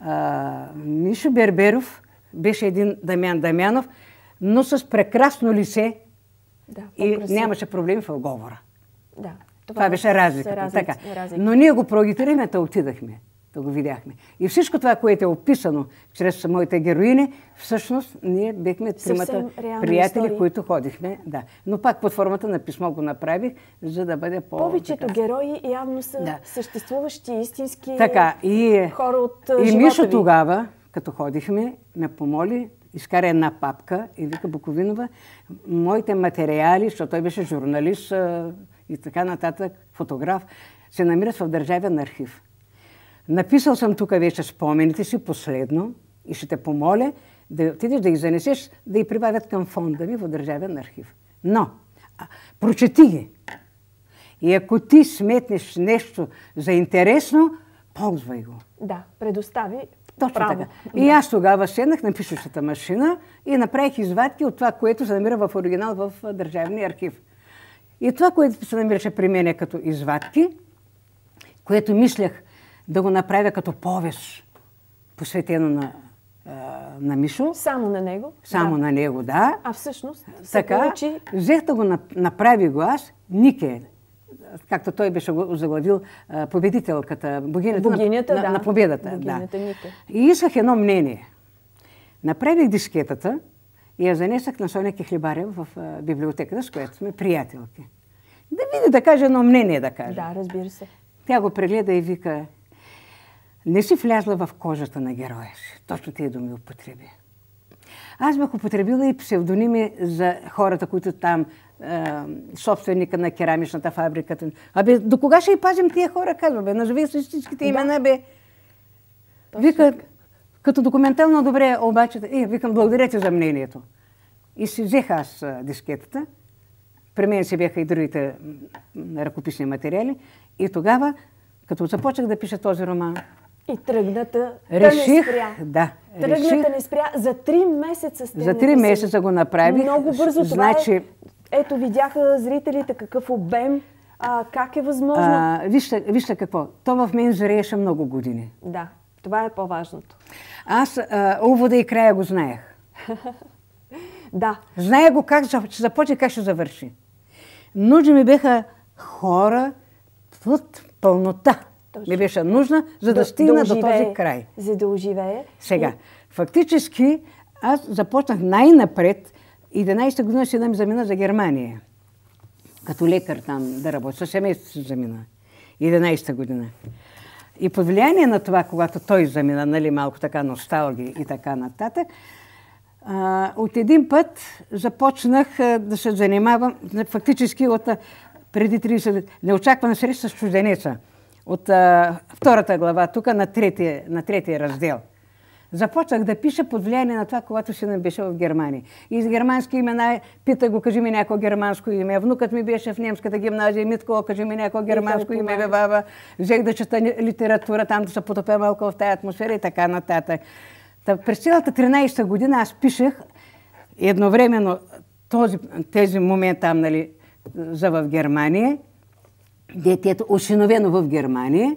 Мишо Берберов беше един Дамян Дамянов, но с прекрасно лице и нямаше проблеми в говора. Да. Това беше разликата. Но ние го проагитирахме, отидахме, да го видяхме. И всичко това, което е описано чрез моите героини, всъщност ние бехме тримата приятели, които ходихме. Да. Но пак под формата на писмо го направих, за да бъде повечето герои явно са съществуващи истински хора от живота ви. И Мишо тогава, като ходихме, ме помоли, изкара една папка и вика: Буковинова, моите материали, защото той беше журналист и така нататък, фотограф, се намират в Държавен архив. Написал съм тук вече спомените си последно и ще те помоля да отидеш да ги занесеш, да ги прибавят към фонда ми в Държавен архив. Но, прочети ги. И ако ти сметнеш нещо за интересно, ползвай го. Да, предостави. Точно така. И аз тогава седнах на пишущата машина и направих извадки от това, което се намира в оригинал в Държавния архив. И това, което се намираше при мен като извадки, което мислях да го направя като повест, посветено на Мишо. Само на него? Само на него, да. А всъщност се получи... Взех да го направи го аз, Нике, както той беше го заглавил, победителката, богинята на победата. Богинята Нике. И исках едно мнение. Направих дискетата и я занесах на Соня Кехлибарев в библиотеката, с която сме приятелки. Да види, да каже едно мнение, да каже. Да, разбира се. Тя го прегледа и вика: не си влязла в кожата на героя си. Точно тези думи употреби. Аз бях употребила и псевдоними за хората, които там, собственика на керамичната фабрика. До кога ще и пазим тия хора, казва, назови с истинските имена, Вика, като документално добре, обаче, викам: благодаря ти за мнението. И си взех аз дискетата. При мен си бяха и другите ръкописни материали. И тогава, като започнах да пиша този роман, и тръгната не спря. Тръгната не спря. За 3 месеца сте За 3 месеца го направих. Много бързо това Ето, видяха зрителите какъв обем, как е възможно. Вижте какво. То в мен зрееше много години. Да, това е по-важното. Аз увода и края го знаех. Да. Зная го как ще започне, как ще завърши. Нужни ми бяха хора от пълнота. Ми беше нужна, за да стигна до този край. За да оживее. Сега, фактически, аз започнах най-напред. 11-та година си ми замина за Германия. Като лекар там да работя. Със семейството си замина. 11-та година. И под влияние на това, когато той замина, нали, малко така носталгия и така нататък, от един път започнах да се занимавам, фактически от преди 30 неочаквана среща с чужденеца. От втората глава, тук на третия раздел. Започнах да пиша под влияние на това, когато синът беше в Германия. И с германски имена питах го: кажи ми някакво германско име. Внукът ми беше в немската гимназия. Митко, кажи ми някакво германско име, баба. Взех да чета литература, там да се потопя малко в тази атмосфера и така нататък. През цялата 13-та година аз пишех едновременно тези момент там, нали, за в Германия, детето осиновено в Германия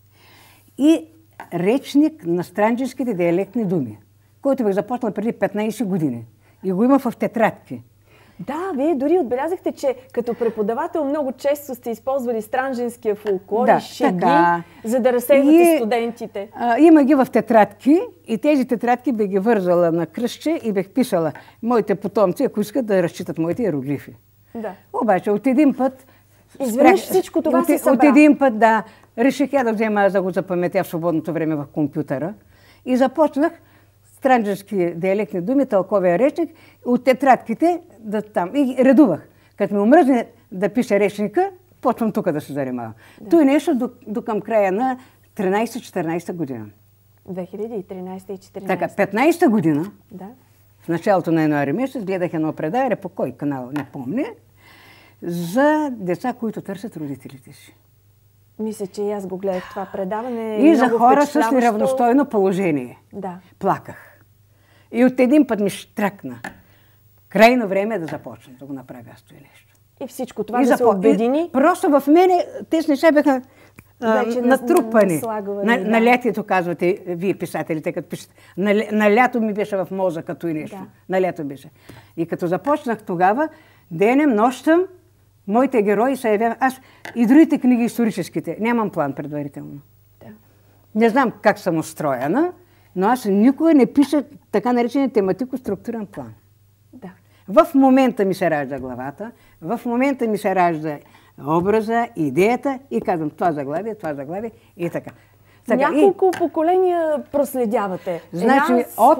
и речник на странджийските диалектни думи, който бях започнала преди 15 години. И го има в тетрадки. Да, вие дори отбелязахте, че като преподавател много често сте използвали страндженския фолклор и шеги, за да разсейвате студентите. Има ги в тетрадки и тези тетрадки бих ги вързала на кръстче и бих писала моите потомци, ако искат да разчитат моите иероглифи. Да. Обаче от един път... Изведнъж всичко това се събра. От един път, да, реших я да взема аз да го запаметя в свободното време в компютъра и започнах странджански диалектни думи, тълковия речник, от тетрадките да там. И редувах. Като ми омръзне да пише речника, почвам тук да се занимавам. Да. То е нещо до към края на 13-14 година. 2013 и 2014. Така, 15-та година, да. В началото на януари месец, гледах едно предаване, по кой канал, не помня, за деца, които търсят родителите си. Мисля, че и аз го гледах това предаване. И за хора с неравностойно положение. Да. Плаках. И от един път ми штракна. Крайно време е да започна да го направя аз това нещо. И всичко това да се обедини. Просто в мене тези неща бяха натрупани. На лятието, казвате вие писателите, като пишете. На лято ми беше в мозъка като и нещо. Да. На лято беше. И като започнах тогава, денем, нощем, моите герои се явяват. Аз и другите книги историческите, нямам план предварително. Да. Не знам как съм устроена, но аз никога не пиша така наречения тематико-структурен план. Да. В момента ми се ражда главата, в момента ми се ражда образа, идеята и казвам това заглавие и така. Няколко поколения проследявате. Значи от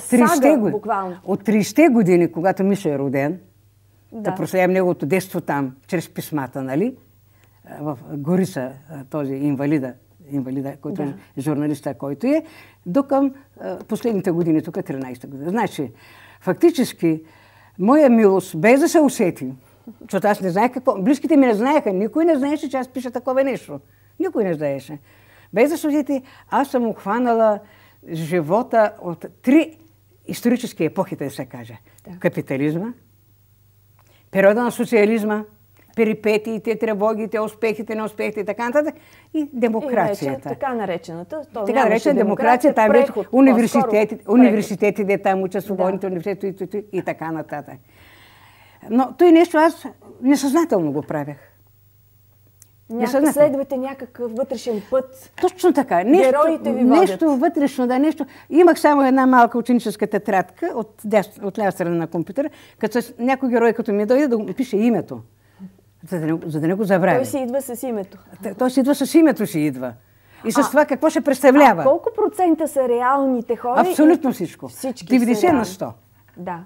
30-те години, когато Миша е роден, да проследявам неговото детство там, чрез писмата, нали? В Гориса, този инвалида, който е журналиста, който е, до към последните години, тук 13-та година. Значи, фактически, моя милост, без да се усети, защото аз не знаех какво, близките ми не знаеха, никой не знаеше, че аз пиша такова нещо. Никой не знаеше. Без да се усети, аз съм обхванала живота от 3 исторически епохи, да се каже. Да. Капитализма, периода на социализма, перипетиите, тревогите, успехите, неуспехите и така нататък, и демокрацията. И така наречената. Така наречена демокрация, там вече университетите, там учат свободните университети и така нататък. Но той нещо аз несъзнателно го правях. Следвате някакъв вътрешен път. Точно така. Героите ви водят. Нещо вътрешно, да, нещо. Имах само една малка ученическа тетрадка от лява страна на компютъра, като някой герой, като ми дойде, да го пише името. За да не го забравя. Той си идва с името. Той си идва с името си идва. И с това какво ще представлява. Колко процента са реалните хора? Абсолютно всичко. 90 на 100. Да.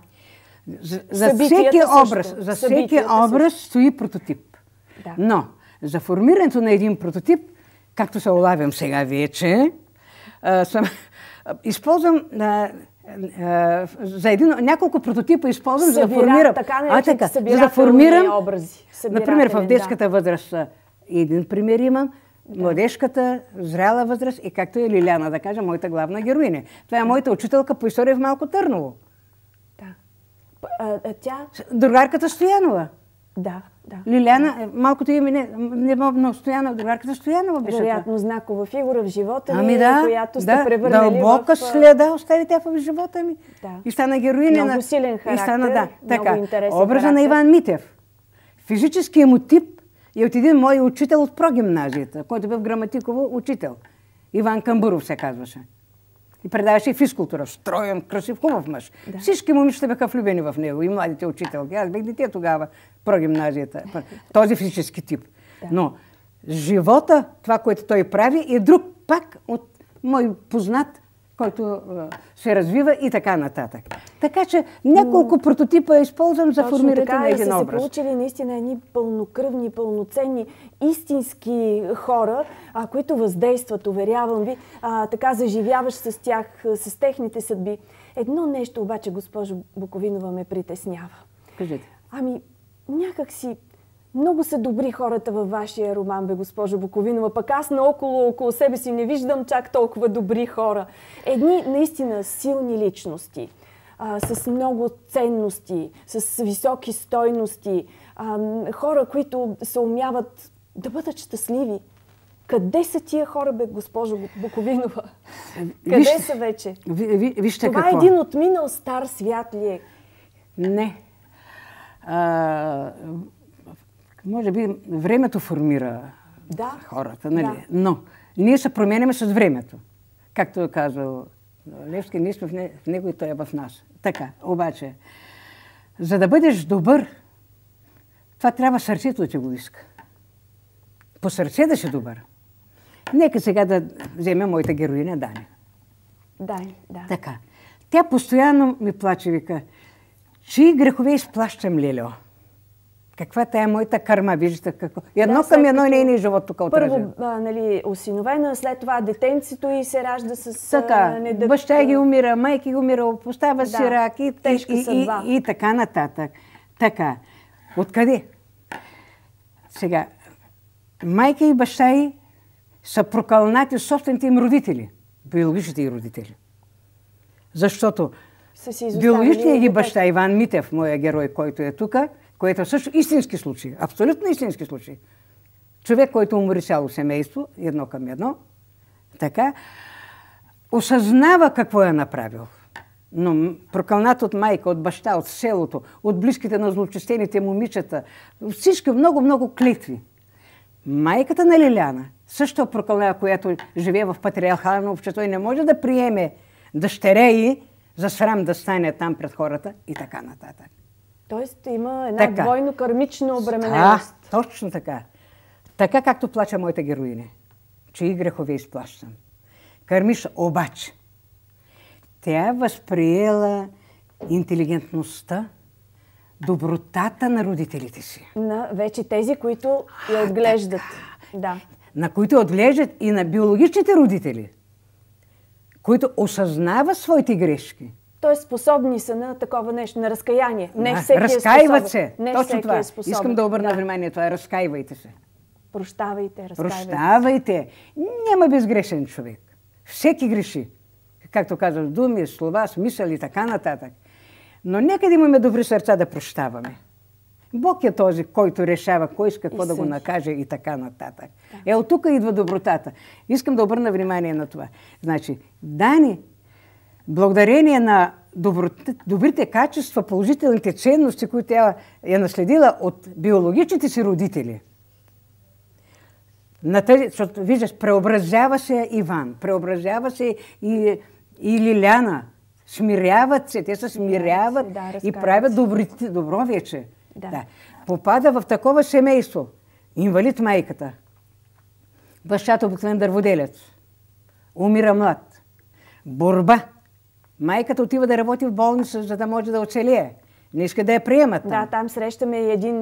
За всеки образ стои прототип. Да. Но за формирането на един прототип, както се улавям сега вече, използвам за няколко прототипа използвам, за да формирам. За да формирам образи. Например, в детската възраст един пример имам, младежката, зряла възраст и както е Лиляна, да кажа, моята главна героиня. Това е моята учителка по история в Малко Търново. Да. Тя? Другарката Стоянова. Да, да. Лиляна, малкото име не Стоянова, другарката Стоянова беше. Вероятно знакова фигура в живота ми, която сте превърнали дълбока следа остави тя в живота ми. Да. И стана героиня. Много силен характер, много интересен образа характер. на Иван Митев. Физическият му тип е от един мой учител от прогимназията, който бе в Граматиково учител. Иван Камбуров се казваше. И предаваше и физкултура. Строен, красив, хубав мъж. Да. Всички момичета бяха влюбени в него. И младите учителки. Аз бях дете тогава. Прогимназията. Този физически тип. Да. Но живота, това, което той прави, е друг пак от мой познат, който се развива и така нататък. Така че няколко прототипа използвам за формирането на един образ. Точно така, са се получили наистина едни пълнокръвни, пълноценни, истински хора, които въздействат, уверявам ви, така заживяваш с тях, с техните съдби. Едно нещо обаче, госпожо Буковинова, ме притеснява. Кажете. Някак си много са добри хората във вашия роман, бе, госпожо Буковинова, пък аз около себе си не виждам чак толкова добри хора. Едни наистина силни личности, с много ценности, с високи стойности, хора, които се умяват да бъдат щастливи. Къде са тия хора, бе, госпожо Буковинова? Къде са вече? Вижте това какво. Това е един отминал стар свят ли е? Не. може би времето формира хората, нали? Да. Но ние се променяме с времето. Както е казал Левски, ние сме в него и той е в нас. Така, обаче, за да бъдеш добър, това трябва сърцето да ти го иска. По сърце да си добър. Нека сега да вземем моята героиня Дани. Дани, да. Така. Тя постоянно ми плаче, вика, чии грехове изплащам, Лелео? Каква тая е моята карма, виждате какво? Едно към едно нейния живот тук отражен. Първо, нали, осиновена, след това детенцето и се ражда с така, недък. баща ги умира, майки ги умира, постава си рак и така нататък. Така. Откъде? Сега, майка и баща й са прокълнати собствените им родители, биологичните й родители. Защото биологичният ги баща Иван Митев, моя герой, който е тук, което е също истински случай, абсолютно истински случай. Човек, който умори цяло семейство, едно към едно, така, осъзнава какво е направил. Но прокълнат от майка, от баща, от селото, от близките на злочестените момичета, всички много клетви. Майката на Лиляна също прокълна, която живее в патриархално общество и не може да приеме дъщеря й за срам да стане там пред хората и така нататък. Тоест има една двойно кармична обремененост. Точно така. Така както плача моята героиня, чии грехове изплащам. Кармична, обаче, тя възприела интелигентността, добротата на родителите си. На вече тези, които я отглеждат. Да. На които отглеждат и на биологичните родители, които осъзнават своите грешки. Тоест способни са на такова нещо, на разкаяние. Не всеки разкаиват е се. Не точно това. Е способен. Искам да обърна внимание, това е разкаивайте се. Прощавайте, разкаивайте. Прощавайте. Няма безгрешен човек. Всеки греши. Както казвам, думи, слова, смисъл и така нататък. Но нека да имаме добри сърца да прощаваме. Бог е този, който решава кой с какво да го накаже и така нататък. Да. От тук идва добротата. Искам да обърна внимание на това. Значи, Дани, благодарение на добрите качества, положителните ценности, които тя е наследила от биологичните си родители, защото, виждаш, преобразява се Иван, преобразява се и Лиляна. Смиряват се, те се смиряват и правят добро вече. Да. Попада в такова семейство. Инвалид майката. Бащата обикновен дърводелец. Умира млад. Борба. Майката отива да работи в болница, за да може да оцелее. Не иска да я приемат там. Да, там срещаме един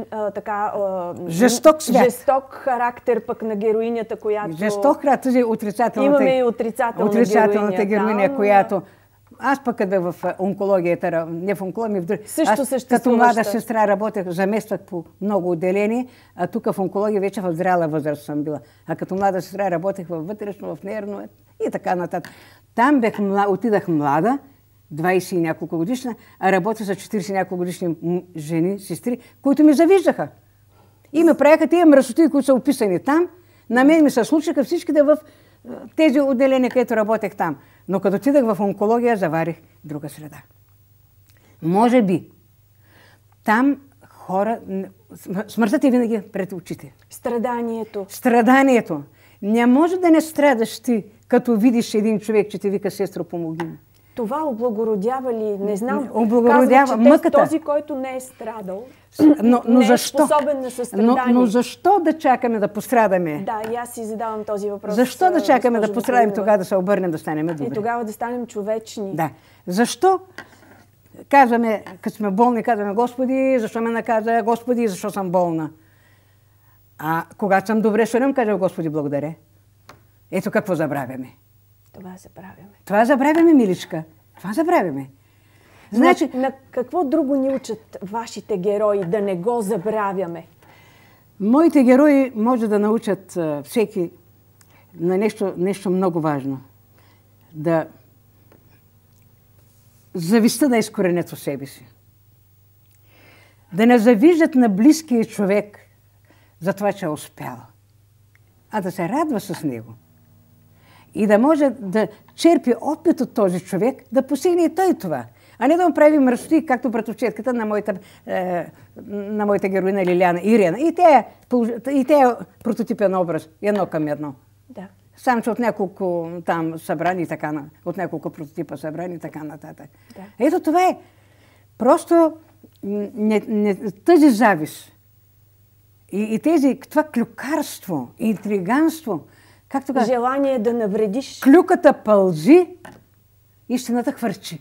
жесток свят. Жесток характер пък на героинята, която... Жесток характер, тази отрицателната... Имаме и отрицателната героиня, която... Аз пък къде в онкологията, не в онкология, в други. Също като млада сестра работех, замествах по много отделения, а тук в онкология вече в зряла възраст съм била. А като млада сестра работех във вътрешно, в нервно и така нататък. Там отидах млада, 20 и няколко годишна, а работя с 40 и няколко годишни жени, сестри, които ми завиждаха. И ме правяха тия мръсоти, които са описани там. На мен ми се случиха всички да в тези отделения, където работех там. Но като отидах в онкология, заварих друга среда. Може би там хора... Смъртът е винаги пред очите. Страданието. Не може да не страдаш ти, като видиш един човек, че ти вика: сестро, помогни ми. Това облагородява ли? Не знам. Облагородява мъката. Този, който не е страдал, но не защо? е способен на състрадание. Но защо да чакаме да пострадаме? Да, и аз си задавам този въпрос. Защо да чакаме да пострадаме, тогава да се обърнем, да станем добри? И тогава да станем човечни. Да. Защо? Казваме, като сме болни, казваме: Господи, защо ме наказа? Господи, защо съм болна? А когато съм добре, ще не кажа: Господи, благодаря. Ето какво забравяме. Това забравяме, миличка. Това забравяме. Значи, на какво друго ни учат вашите герои, да не го забравяме? Моите герои може да научат всеки на нещо много важно. Да завистта да изкоренят от себе си. Да не завиждат на близкия човек за това, че е успял, а да се радва с него. И да може да черпи опит от този човек, да постигне и той това. А не да му прави мръсоти, както братовчетката на моята героина Лиляна, Ирена. И те е прототипен образ, едно към едно. Да. Само, че от няколко там събрани и така, от няколко прототипа събрани и така нататък. Да. Ето това е. Просто тази завист и това клюкарство, интриганство, както казва, желание да навредиш. Клюката пълзи, истината хвърчи.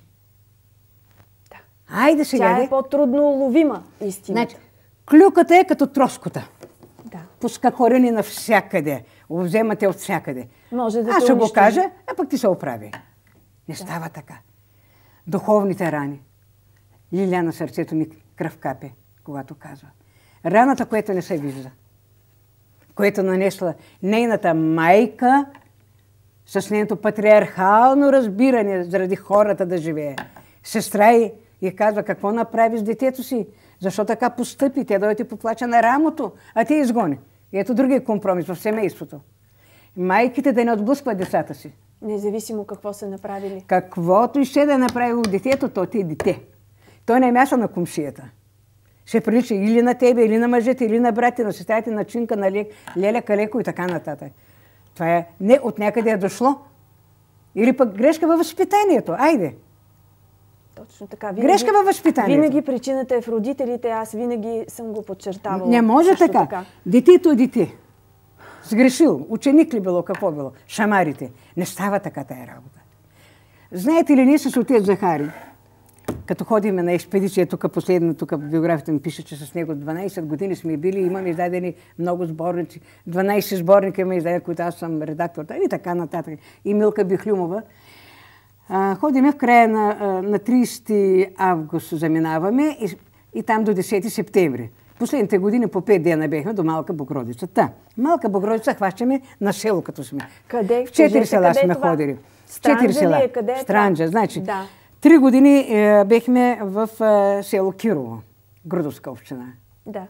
Да. Айде сега. Тя е по-трудно уловима, истината. Значи, клюката е като троската. Да. Пуска корени навсякъде. Вземате от всякъде. Може да Аз ще го унищожи. кажа, а пък ти се оправи. Не става така. Духовните рани. Лиляна, сърцето ми кръв капе, когато казва. Раната, която не се вижда. Което нанесла нейната майка с нейното патриархално разбиране заради хората да живее. Сестра и казва, какво направи с детето си? Защо така постъпи? Тя дойде поплача на рамото, а те изгони. И ето другия компромис в семейството. Майките да не отблъскват децата си. Независимо какво са направили. Каквото и ще да е направило детето, то ти е дете. Той не е място на комшията. Ще прилича или на тебе, или на мъжете, или на братите, на сестрите, на чинка, на леля, калеко и така нататък. Това е не от някъде е дошло. Или пък грешка във възпитанието. Айде. Точно така. Грешка във възпитанието. Винаги причината е в родителите. Аз винаги съм го подчертавала. Не може така. Детето е дете. Сгрешил. Ученик ли било, какво било? Шамарите. Не става така тая работа. Знаете ли, ние с отец Захари, като ходиме на експедиция, последно, в биографията ми пише, че с него 12 години сме били, имаме издадени много сборници, 12 сборника има издадени, които аз съм редактор, и така нататък. И Милка Бихлюмова. Ходиме в края на 30 август заминаваме и там до 10 септември. Последните години по 5 дена бехме до Малка Богородица. Малка Богородица хващаме на село, като сме. Къде? В 4 села сме ходили. В 4 села. Ли е? Къде е Странджа. Значи, да. 3 години бехме в село Кирово, Грудовска община. Да.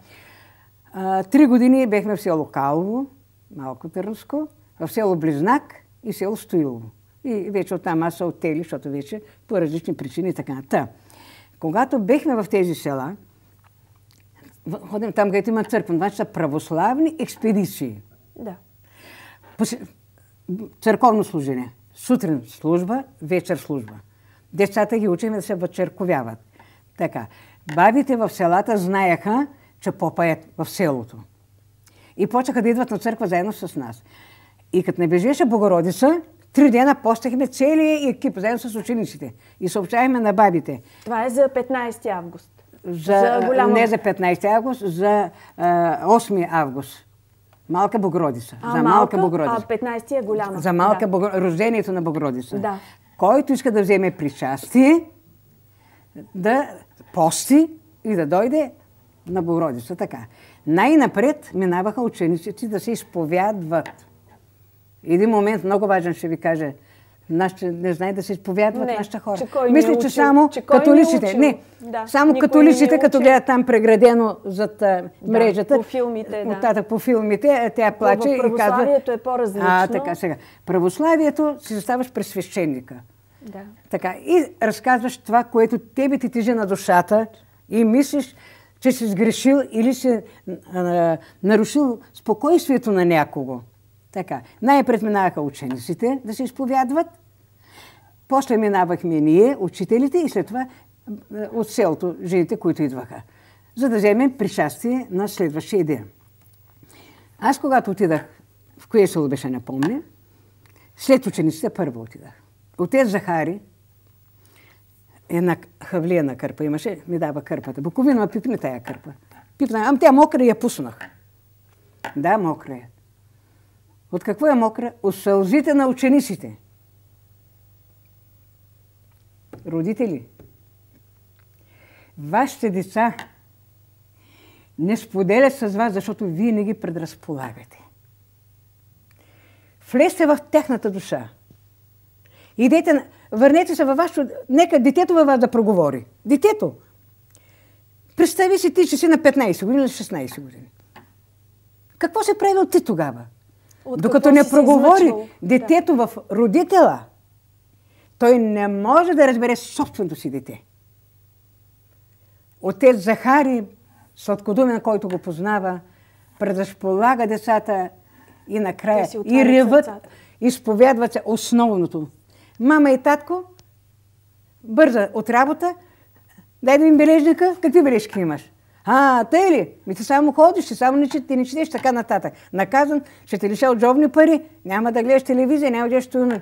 3 години бехме в село Калово, Малко Търновско, в село Близнак и село Стоилово. И вече оттам аз се оттели, защото вече по различни причини и така. Когато бехме в тези села, ходим там, където има църква, това са православни експедиции. Да. Църковно служение. Сутрин служба, вечер служба. Децата ги учим да се въцерковяват. Така. Бабите в селата знаеха, че попа е в селото. И почнаха да идват на църква заедно с нас. И като не бежеше Богородица, 3 дена постахме целият екип, заедно с учениците. И съобщаваме на бабите. Това е за 15 август. Не за 15 август, за 8 август. Малка Богородица. За Малка Богородица. 15 е голяма. За Малка рождението на Богородица. Да. Който иска да вземе причастие, да пости и да дойде на Богородица. Така. Най-напред минаваха учениците да се изповядват. Един момент много важен ще ви кажа. Нашите не знаят да се изповядват нашите хора. Мисля, че само католиците. Не, само католиците, като гледат там преградено зад мрежата. По филмите, оттатък по филмите, тя плаче и казва... Православието е по-различно. Така, сега. Православието си заставаш пред свещеника. Да. Така, и разказваш това, което тебе ти тежи на душата и мислиш, че си сгрешил или си нарушил спокойствието на някого. Така. Най-пред минаваха учениците да се изповядват, после минавахме ние, учителите, и след това от селото жените, които идваха, за да вземем причастие на следващия ден. Аз, когато отидах, в кое село беше, не помня, след учениците първо отидах. Отец Захари, една хавлиена кърпа имаше, ми дава кърпата. Буковина ма пипне тая кърпа. Пипна, тя мокра и я пуснах. Да, мокра е. От какво е мокра? От сълзите на учениците. Родители, вашите деца не споделят с вас, защото вие не ги предразполагате. Влезте в тяхната душа. Идете, върнете се във вашето... Нека детето във вас да проговори. Детето. Представи си ти, че си на 15 години или 16 години. Какво се правил ти тогава? Докато не проговори детето в родителя, той не може да разбере собственото си дете. Отец Захари, сладкодумен, който го познава, предразполага децата и накрая и реват, изповядват се основното. Мама и татко бърза от работа, дай да им бележника, какви бележки имаш? Тъй ли? Ти само ходиш, ти само не четеш, така нататък. Наказан, ще те лиша от джобни пари, няма да гледаш телевизия, няма да гледаш това.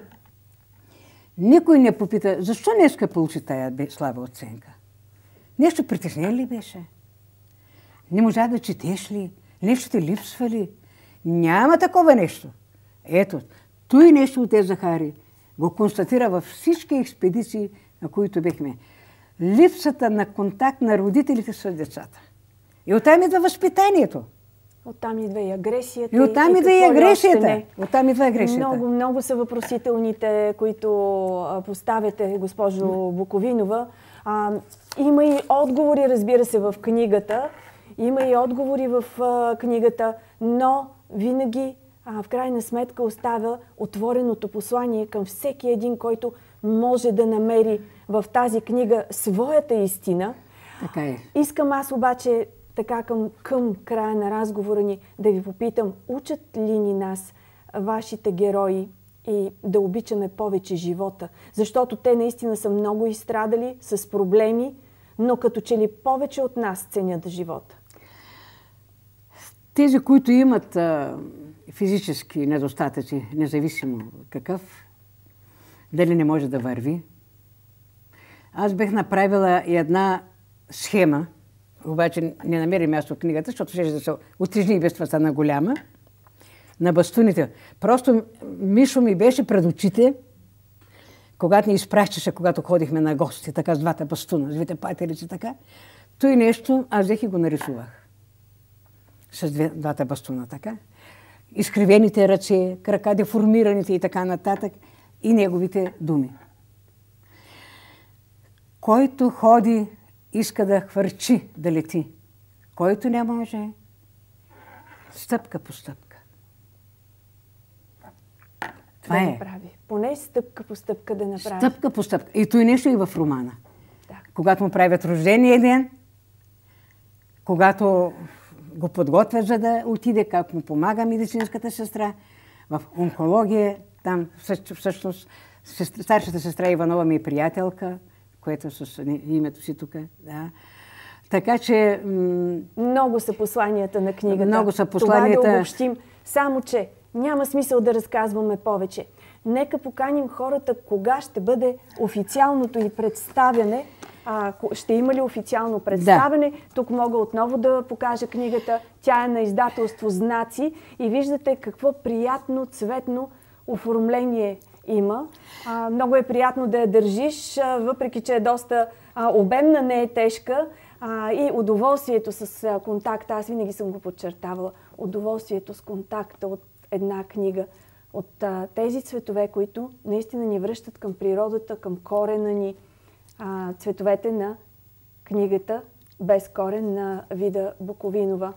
Никой не попита, защо днеска получи тая слаба оценка? Нещо притеснен ли беше? Не можа да четеш ли? Нещо те липсва ли? Няма такова нещо. Ето, той нещо от Захари го констатира във всички експедиции, на които бехме. Липсата на контакт на родителите с децата. И оттам идва възпитанието. Оттам идва и агресията. И оттам идва и агресията. Оттам идва агресията. Много, много са въпросителните, които поставяте, госпожо Буковинова. Има и отговори, разбира се, в книгата. Има и отговори в книгата, но винаги в крайна сметка оставя отвореното послание към всеки един, който може да намери в тази книга своята истина. Така е. Искам аз обаче така към края на разговора ни да ви попитам, учат ли ни нас вашите герои и да обичаме повече живота? Защото те наистина са много изстрадали с проблеми, но като че ли повече от нас ценят живота. Тези, които имат физически недостатъци, независимо какъв, дали не може да върви. Аз бех направила и една схема, обаче не намери място в книгата, защото ще да се утежни без това стана голяма, на бастуните. Просто Мишо ми беше пред очите, когато ни изпращаше, когато ходихме на гости, така с двата бастуна, с двете патерици, така. Той нещо, аз взех и го нарисувах. С двата бастуна, така. Изкривените ръце, крака деформираните и така нататък, и неговите думи. Който ходи, иска да хвърчи, да лети. Който не може, стъпка по стъпка. Това да направи. Поне стъпка по стъпка да направи. Стъпка по стъпка. И той нещо и в романа. Да. Когато му правят рождения ден, когато го подготвят, за да отиде, как му помага медицинската сестра, в онкология, там всъщност старшата сестра Иванова ми е приятелка, което с името си тук. Да. Така че... Много са посланията на книгата. Много са посланията. Това да обобщим. Само, че няма смисъл да разказваме повече. Нека поканим хората кога ще бъде официалното и представяне. Ще има ли официално представяне? Да. Тук мога отново да покажа книгата. Тя е на издателство Знаци и виждате какво приятно цветно оформление има. Много е приятно да я държиш, въпреки че е доста обемна, не е тежка. И удоволствието с контакта, аз винаги съм го подчертавала, удоволствието с контакта от една книга, от тези цветове, които наистина ни връщат към природата, към корена ни. Цветовете на книгата Без корен на Вида Буковинова.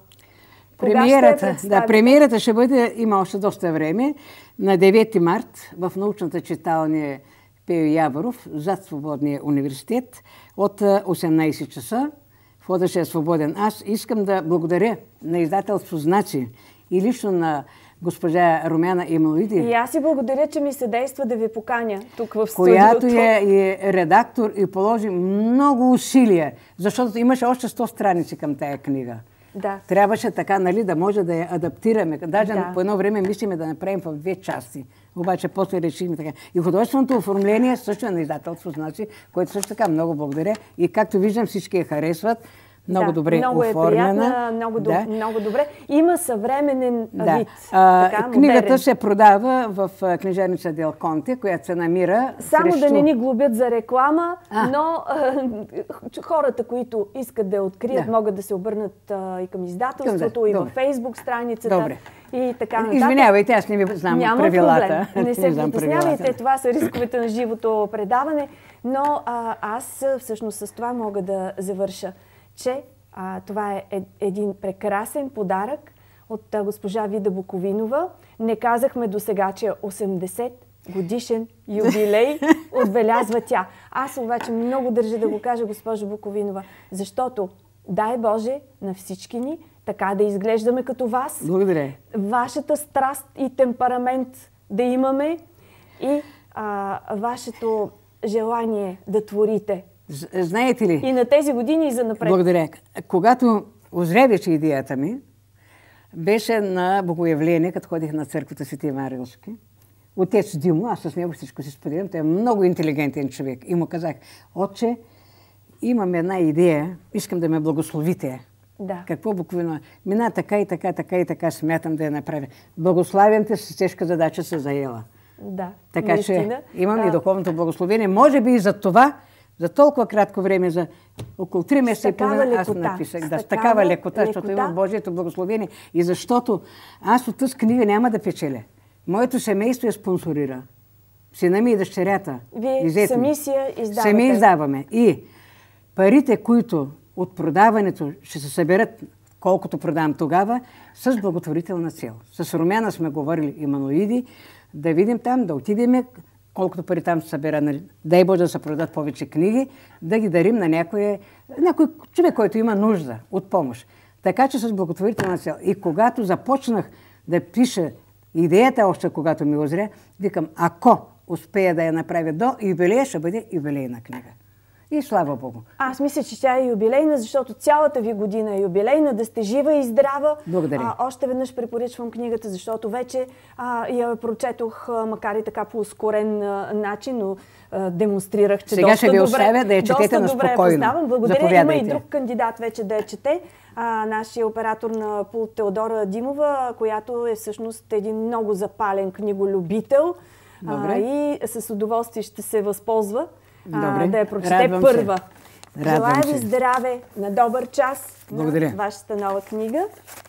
Премиерата ще бъде, има още доста време, на 9 март в научната читалня Пейо Яворов, зад Свободния университет, от 18 часа. Входът ще е свободен. Аз искам да благодаря на издателство Знаци и лично на госпожа Румяна Емилиди. И аз си благодаря, че ми съдейства да ви поканя тук в студиото. Която е редактор и положи много усилия, защото имаше още 100 страници към тая книга. Да. Трябваше така, нали, да може да я адаптираме. Даже по едно време мислиме да направим в 2 части. Обаче после решихме така. И художественото оформление също е на издателство Знаци, което също така много благодаря. И както виждам, всички я харесват. Много добре много оформена. Много приятна, много добре. Има съвременен вид. Книгата се продава в книжарница Дел Конте, която се намира само да не ни глобят за реклама, но хората, които искат да я открият, могат да се обърнат и към издателството, и във Фейсбук страницата. Добре. И така нататък. Извинявайте, аз не ви знам правилата. Няма проблем. Не се притеснявайте. Това са рисковете на живото предаване. Но аз всъщност с това мога да завърша, че това е един прекрасен подарък от госпожа Вида Буковинова. Не казахме до сега, че 80 годишен юбилей отбелязва тя. Аз обаче много държа да го кажа, госпожо Буковинова, защото, дай Боже, на всички ни така да изглеждаме като вас. Благодаря. Вашата страст и темперамент да имаме и вашето желание да творите. Знаете ли? И на тези години и за напред. Благодаря. Когато озряваше идеята ми, беше на богоявление, като ходих на църквата Свети Иван Рилски. Отец Димо, аз с него всичко си споделям, той е много интелигентен човек. И му казах: отче, имам една идея, искам да ме благословите. Да. Какво буквено? Мина така и така, така и така, смятам да я направя. Благославям те, с тежка задача се заела. Да, така наистина. Че имам и духовното благословение. Може би и за това, за толкова кратко време, за около 3 месеца и половина, аз написах. Да, с такава лекота, защото имам Божието благословение. И защото аз от тази книга няма да печеля. Моето семейство я спонсорира. Сина ми и дъщерята. Вие сами си я издавате. Сами издаваме. И парите, които от продаването ще се съберат, колкото продавам тогава, с благотворителна цел. С Румяна сме говорили иманоиди, да видим там, да отидем, колкото пари там се събера, дай Боже да се продадат повече книги, да ги дарим на някой човек, който има нужда от помощ. Така че с благотворителна цел. И когато започнах да пиша идеята, още когато ми озря, викам, ако успея да я направя до юбилея, ще бъде юбилейна книга. И слава Богу. Аз мисля, че тя е юбилейна, защото цялата ви година е юбилейна, да сте жива и здрава. Благодаря. Още веднъж препоръчвам книгата, защото вече я прочетох, макар и така по ускорен начин, но демонстрирах, че сега ще ви оставя да я четете на спокойно. Благодаря. Заповядайте. Има и друг кандидат вече да я чете. Нашия оператор на пулт Теодора Димова, която е всъщност един много запален книголюбител. И с удоволствие ще се възползва. Да я прочете първа. Желая ви здраве, на добър час на вашата нова книга.